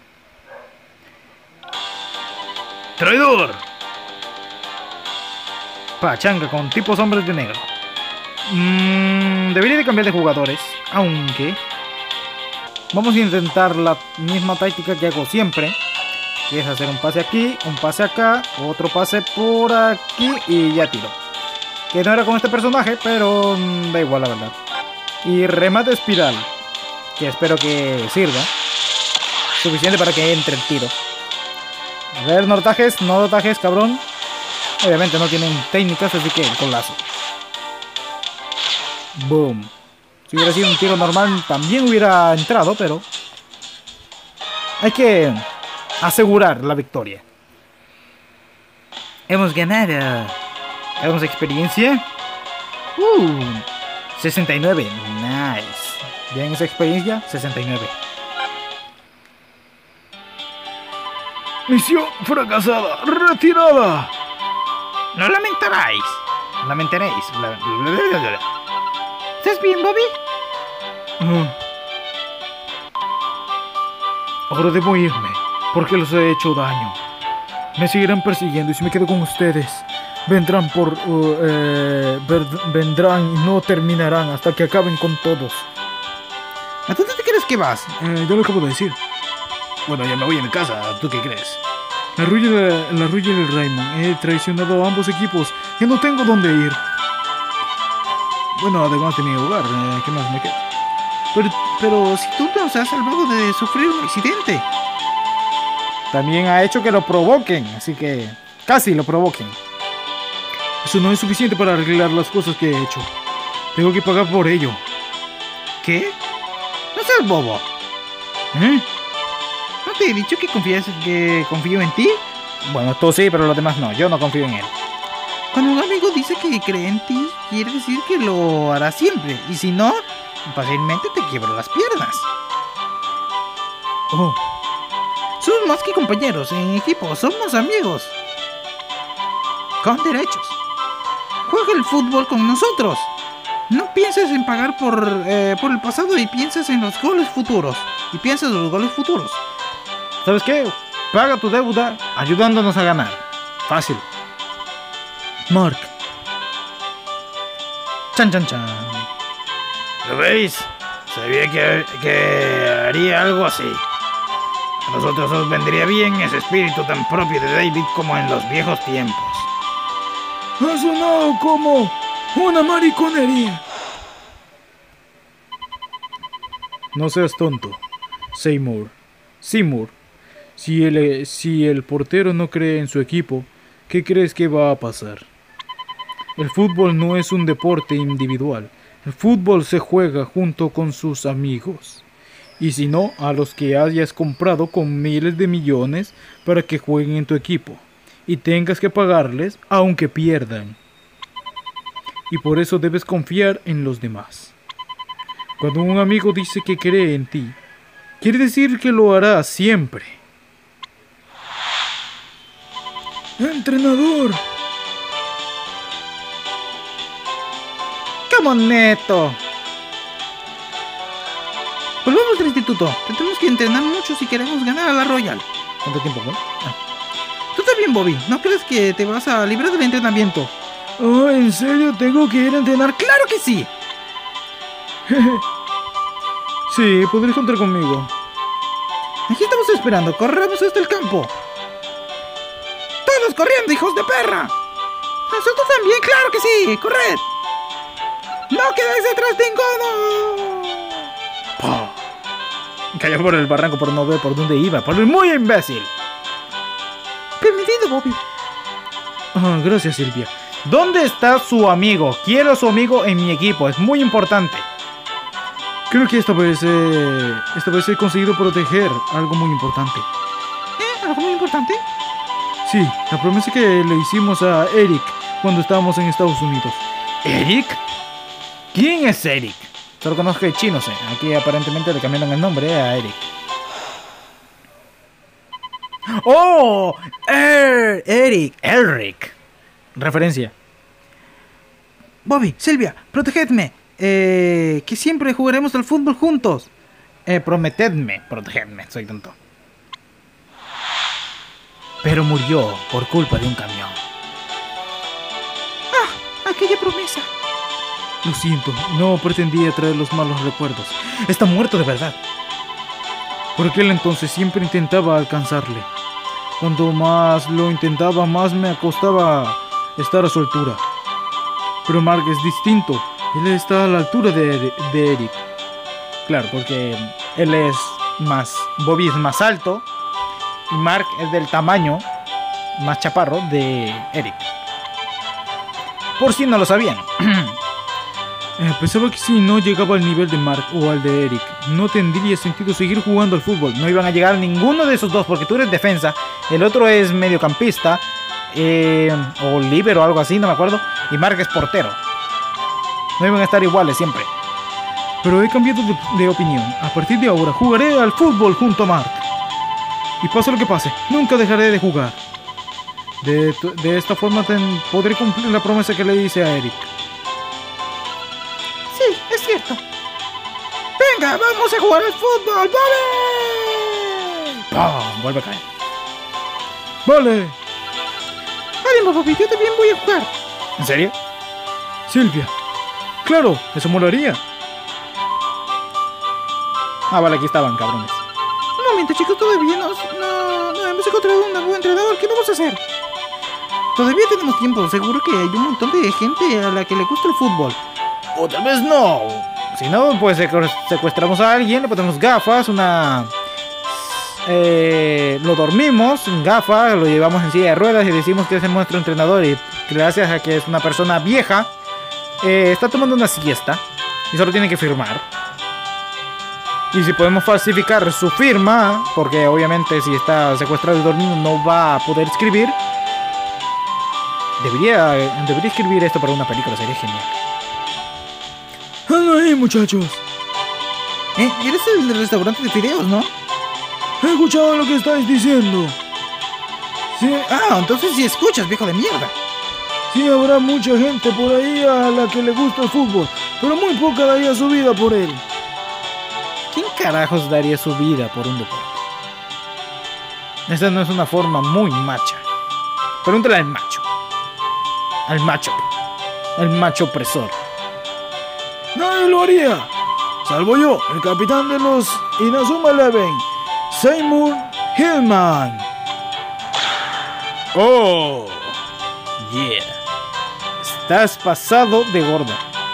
Speaker 2: ¡Traidor!
Speaker 1: Pachanga con tipos hombres de negro. Mm, debería de cambiar de jugadores. Aunque... Vamos a intentar la misma táctica que hago siempre, que es hacer un pase aquí, un pase acá, otro pase por aquí y ya tiro. Que no era con este personaje, pero mmm, da igual la verdad. Y remate espiral, que espero que sirva suficiente para que entre el tiro. A ver, no tajes, no tajes, cabrón. Obviamente no tienen técnicas, así que con lazo. Boom. Si hubiera sido un tiro normal también hubiera entrado, pero hay que asegurar la victoria. Hemos ganado. Hagamos experiencia. Uh, sesenta y nueve. Nice. Bien, esa experiencia, sesenta y nueve.
Speaker 3: Misión fracasada. Retirada.
Speaker 2: No lamentaréis.
Speaker 1: Lamentaréis.
Speaker 4: ¿Estás bien, Bobby?
Speaker 3: Ah. Ahora debo irme, porque les he hecho daño. Me seguirán persiguiendo y si me quedo con ustedes, vendrán por... Uh, eh, vendrán y no terminarán hasta que acaben con todos.
Speaker 1: ¿A dónde te crees que vas?
Speaker 3: Eh, yo lo acabo de decir.
Speaker 1: Bueno, ya me voy a mi casa. ¿Tú qué crees?
Speaker 3: La Ruya de, la Ruya del Raymond. He traicionado a ambos equipos y no tengo dónde ir. Bueno, además de mi hogar, eh, ¿qué más me queda?
Speaker 1: Pero, pero si tú nos has salvado de sufrir un accidente. También ha hecho que lo provoquen, así que casi lo provoquen.
Speaker 3: Eso no es suficiente para arreglar las cosas que he hecho. Tengo que pagar por ello.
Speaker 1: ¿Qué? No seas bobo. ¿Eh? ¿No te he dicho que confías, que confío en ti? Bueno, tú sí, pero los demás no. Yo no confío en él. Cuando un amigo dice que cree en ti, quiere decir que lo hará siempre. Y si no, fácilmente te quiebro las piernas.
Speaker 3: Oh.
Speaker 1: Somos más que compañeros en equipo, somos amigos. Con derechos. Juega el fútbol con nosotros. No pienses en pagar por, eh, por el pasado y pienses en los goles futuros. Y piensas en los goles futuros. ¿Sabes qué? Paga tu deuda ayudándonos a ganar. Fácil. Mark. Chan, chan, chan.
Speaker 2: ¿Lo veis? Sabía que, que haría algo así. A nosotros os vendría bien ese espíritu tan propio de David como en los viejos tiempos.
Speaker 3: Ha sonado como una mariconería. No seas tonto, Seymour. Seymour. Si el, si el portero no cree en su equipo, ¿qué crees que va a pasar? El fútbol no es un deporte individual. El fútbol se juega junto con sus amigos. Y si no, a los que hayas comprado con miles de millones para que jueguen en tu equipo. Y tengas que pagarles aunque pierdan. Y por eso debes confiar en los demás. Cuando un amigo dice que cree en ti, quiere decir que lo hará siempre. ¡Entrenador!
Speaker 1: ¡Qué bonito! Volvamos al instituto. Tenemos que entrenar mucho si queremos ganar a la Royal. ¿Cuánto tiempo, no? Ah. Tú también, Bobby. ¿No crees que te vas a librar del entrenamiento?
Speaker 3: Oh, ¿en serio tengo que ir a entrenar?
Speaker 1: ¡Claro que sí!
Speaker 3: Sí, podréis contar conmigo.
Speaker 1: Aquí estamos esperando. Corremos hasta el campo. ¡Todos corriendo, hijos de perra! Nosotros también, claro que sí. ¡Corred! ¡No quedáis detrás de ninguno! ¡Pah! Cayó por el barranco por no ver por dónde iba. ¡Por el muy imbécil! Permitido, Bobby.
Speaker 3: Ah, gracias, Silvia.
Speaker 1: ¿Dónde está su amigo? Quiero a su amigo en mi equipo. Es muy importante.
Speaker 3: Creo que esta vez, eh, esta vez he conseguido proteger algo muy importante.
Speaker 1: ¿Eh? ¿Algo muy importante?
Speaker 3: Sí, la promesa que le hicimos a Eric cuando estábamos en Estados Unidos.
Speaker 1: ¿Eric? ¿Quién es Eric? Solo conozco de chino, sé. Aquí aparentemente le cambiaron el nombre a Eric. ¡Oh! Er, Eric. Eric. Referencia. Bobby, Silvia, protegedme. Eh, que siempre jugaremos al fútbol juntos. Eh, prometedme, protegedme, soy tonto. Pero murió por culpa de un camión. ¡Ah! Aquella promesa.
Speaker 3: Lo siento, no pretendía traer los malos recuerdos.
Speaker 1: Está muerto de verdad.
Speaker 3: Por aquel entonces siempre intentaba alcanzarle. Cuanto más lo intentaba, más me costaba estar a su altura. Pero Mark es distinto. Él está a la altura de, de Eric.
Speaker 1: Claro, porque él es más... Bobby es más alto. Y Mark es del tamaño más chaparro de Eric. Por si no lo sabían.
Speaker 3: eh, Pensaba que si no llegaba al nivel de Mark o al de Eric, no tendría sentido seguir jugando al fútbol.
Speaker 1: No iban a llegar ninguno de esos dos, porque tú eres defensa, el otro es mediocampista, eh, o líbero o algo así, no me acuerdo. Y Mark es portero. No iban a estar iguales siempre.
Speaker 3: Pero he cambiado de, de opinión. A partir de ahora jugaré al fútbol junto a Mark. Y pase lo que pase, nunca dejaré de jugar. De, de esta forma ten, podré cumplir la promesa que le hice a Eric.
Speaker 4: Sí, es cierto. Venga, vamos a jugar al fútbol, ¡vale!
Speaker 1: ¡Pum! Vuelve a caer.
Speaker 3: ¡Vale!
Speaker 4: ánimo, papi, yo también voy a jugar.
Speaker 1: ¿En serio?
Speaker 3: Silvia. Claro, eso molaría.
Speaker 1: Ah, vale, aquí estaban, cabrones.
Speaker 4: Un momento, chicos, todavía no, no, no hemos encontrado un nuevo entrenador. ¿Qué vamos a hacer?
Speaker 1: Todavía tenemos tiempo. Seguro que hay un montón de gente a la que le gusta el fútbol. O tal vez no. Si no, pues secuestramos a alguien, le ponemos gafas, una... Eh, lo dormimos en gafas, lo llevamos en silla de ruedas y decimos que es nuestro entrenador. Y gracias a que es una persona vieja, eh, está tomando una siesta y solo tiene que firmar. Y si podemos falsificar su firma, porque obviamente si está secuestrado y dormido no va a poder escribir, debería, debería escribir esto para una película, sería genial.
Speaker 3: ¡Anda ahí, muchachos!
Speaker 1: ¿Eh? Eres el del restaurante de fideos, ¿no?
Speaker 3: He escuchado lo que estáis diciendo.
Speaker 1: Sí. Ah, entonces sí escuchas, viejo de mierda.
Speaker 3: Sí, habrá mucha gente por ahí a la que le gusta el fútbol, pero muy poca daría su vida por él.
Speaker 1: ¿Quién carajos daría su vida por un deporte? Esta no es una forma muy macha. Pregúntale al macho. Al macho. El macho opresor.
Speaker 3: Nadie lo haría, salvo yo, el capitán de los Inazuma Eleven, Seymour Hillman.
Speaker 1: Oh, yeah. Estás pasado de gordo.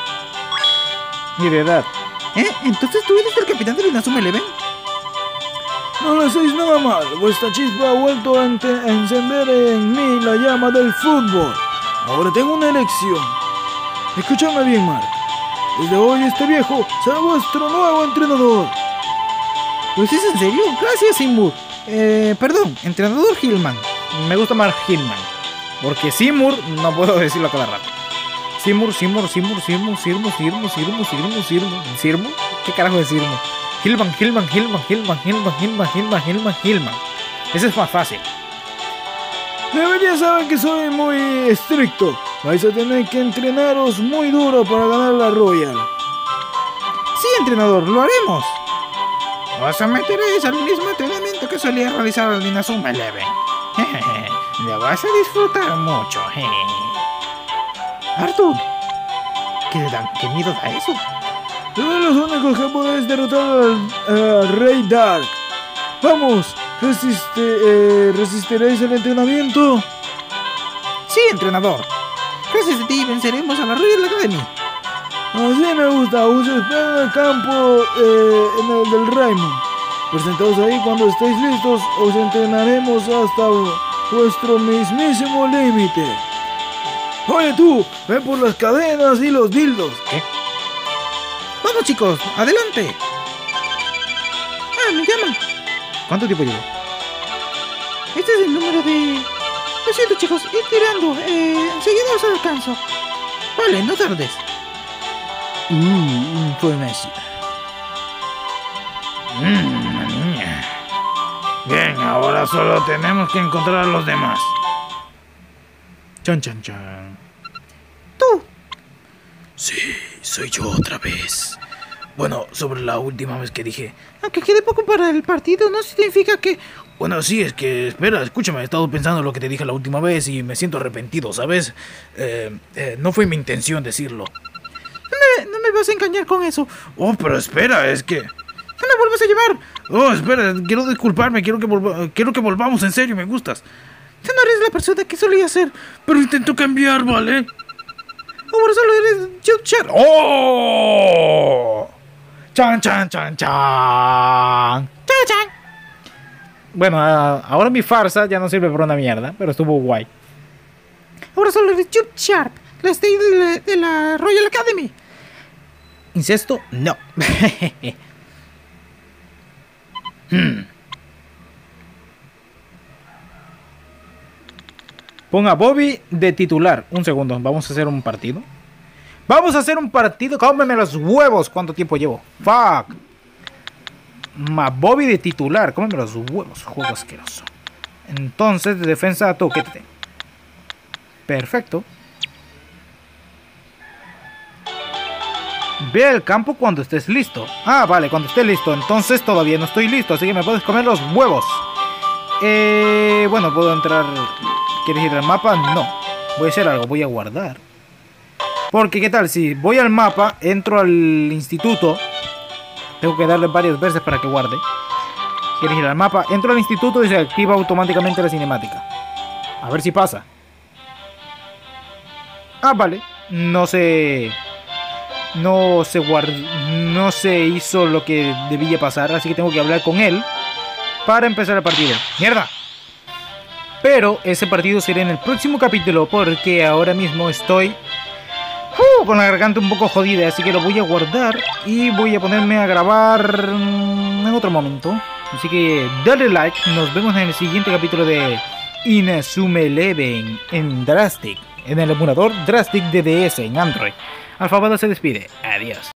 Speaker 1: Y de edad.
Speaker 4: ¿Eh? ¿Entonces tú eres el capitán del Inazuma Eleven?
Speaker 3: No le hacéis nada mal. Vuestra chispa ha vuelto a, a encender en mí la llama del fútbol. Ahora tengo una elección. Escúchame bien, Mark. Desde hoy este viejo será vuestro nuevo entrenador.
Speaker 1: Pues es en serio. Gracias, Seymour. Eh, perdón, entrenador Hillman. Me gusta más Hillman. Porque Seymour no puedo decirlo a cada rato. Seymour, Seymour, Seymour, Seymour, Seymour, Seymour, Seymour, Seymour, Seymour, Seymour. ¿Qué carajo es Seymour? Hillman, Hillman, Hillman, Hillman, Hillman, Hillman, Hillman, Hillman, Hillman. Ese es más fácil.
Speaker 3: Debería saber que soy muy estricto. Vais a tener que entrenaros muy duro para ganar la Royal.
Speaker 1: Sí, entrenador, lo haremos.
Speaker 4: Os someteréis al mismo entrenamiento que solía realizar el Inazuma Eleven.
Speaker 1: Lo vas a disfrutar mucho.
Speaker 4: Arthur, ¿qué, dan, ¿qué miedo da eso?
Speaker 3: Soy los únicos que podéis derrotar al, al Rey Dark. Vamos, resiste, eh, ¿resistiréis el entrenamiento?
Speaker 4: Sí, entrenador. Gracias a ti venceremos a la Royal Academy.
Speaker 3: Así me gusta. Os espero en el campo, eh, en el del Raymond. Presentaos ahí cuando estéis listos. Os entrenaremos hasta vuestro mismísimo límite. Oye tú, ven por las cadenas y los dildos.
Speaker 1: ¿Qué?
Speaker 4: Vamos, chicos, adelante. Ah, me llaman.
Speaker 1: ¿Cuánto tiempo llevo?
Speaker 4: Este es el número de... Lo siento, chicos, ir tirando. Eh, enseguida os alcanzo. Vale, no tardes.
Speaker 1: Uh, información.
Speaker 2: Mmm, niña. Bien, ahora solo tenemos que encontrar a los demás.
Speaker 1: Chan, chan, chan.
Speaker 4: ¿Tú?
Speaker 3: Sí, soy yo otra vez. Bueno, sobre la última vez que dije...
Speaker 4: Aunque quede poco para el partido, no significa que...
Speaker 3: Bueno, sí, es que... Espera, escúchame, he estado pensando lo que te dije la última vez y me siento arrepentido, ¿sabes? Eh, eh, no fue mi intención decirlo.
Speaker 4: No me, no me vas a engañar con eso.
Speaker 3: Oh, pero espera, es que...
Speaker 4: ¡No me vuelvas a llevar!
Speaker 3: Oh, espera, quiero disculparme, quiero que, volva- quiero que volvamos, en serio, me gustas.
Speaker 4: Tú no eres la persona que solía ser.
Speaker 3: Pero intento cambiar, ¿vale?
Speaker 4: Ahora solo eres Joe Chat.
Speaker 1: ¡Oh! ¡Chan, chan, chan, chan!
Speaker 4: ¡Chan, chan!
Speaker 1: Bueno, ah, ahora mi farsa ya no sirve para una mierda, pero estuvo guay.
Speaker 4: Ahora solo eres Joe Sharp, la estrella de la, de la Royal Academy.
Speaker 1: ¿Incesto? No.
Speaker 3: Hmm.
Speaker 1: Ponga a Bobby de titular. Un segundo, vamos a hacer un partido. Vamos a hacer un partido. Cómeme los huevos. ¿Cuánto tiempo llevo? Fuck. Ma Bobby de titular. Cómeme los huevos. Juego asqueroso. Entonces, de defensa, tú, quédate. Perfecto. Ve al campo cuando estés listo. Ah, vale, cuando esté listo. Entonces todavía no estoy listo, así que me puedes comer los huevos. Eh, bueno, puedo entrar. ¿Quieres ir al mapa? No. Voy a hacer algo, voy a guardar. Porque, ¿qué tal? Si voy al mapa, entro al instituto. Tengo que darle varias veces para que guarde. ¿Quieres ir al mapa? Entro al instituto y se activa automáticamente la cinemática. A ver si pasa. Ah, vale. No se... No se guardó... No se hizo lo que debía pasar. Así que tengo que hablar con él para empezar el partido. ¡Mierda! Pero ese partido será en el próximo capítulo, porque ahora mismo estoy uh, con la garganta un poco jodida, así que lo voy a guardar y voy a ponerme a grabar en otro momento. Así que dale like, nos vemos en el siguiente capítulo de Inazuma Eleven en Drastic, en el emulador Drastic de D S en Android. Alfabada se despide, adiós.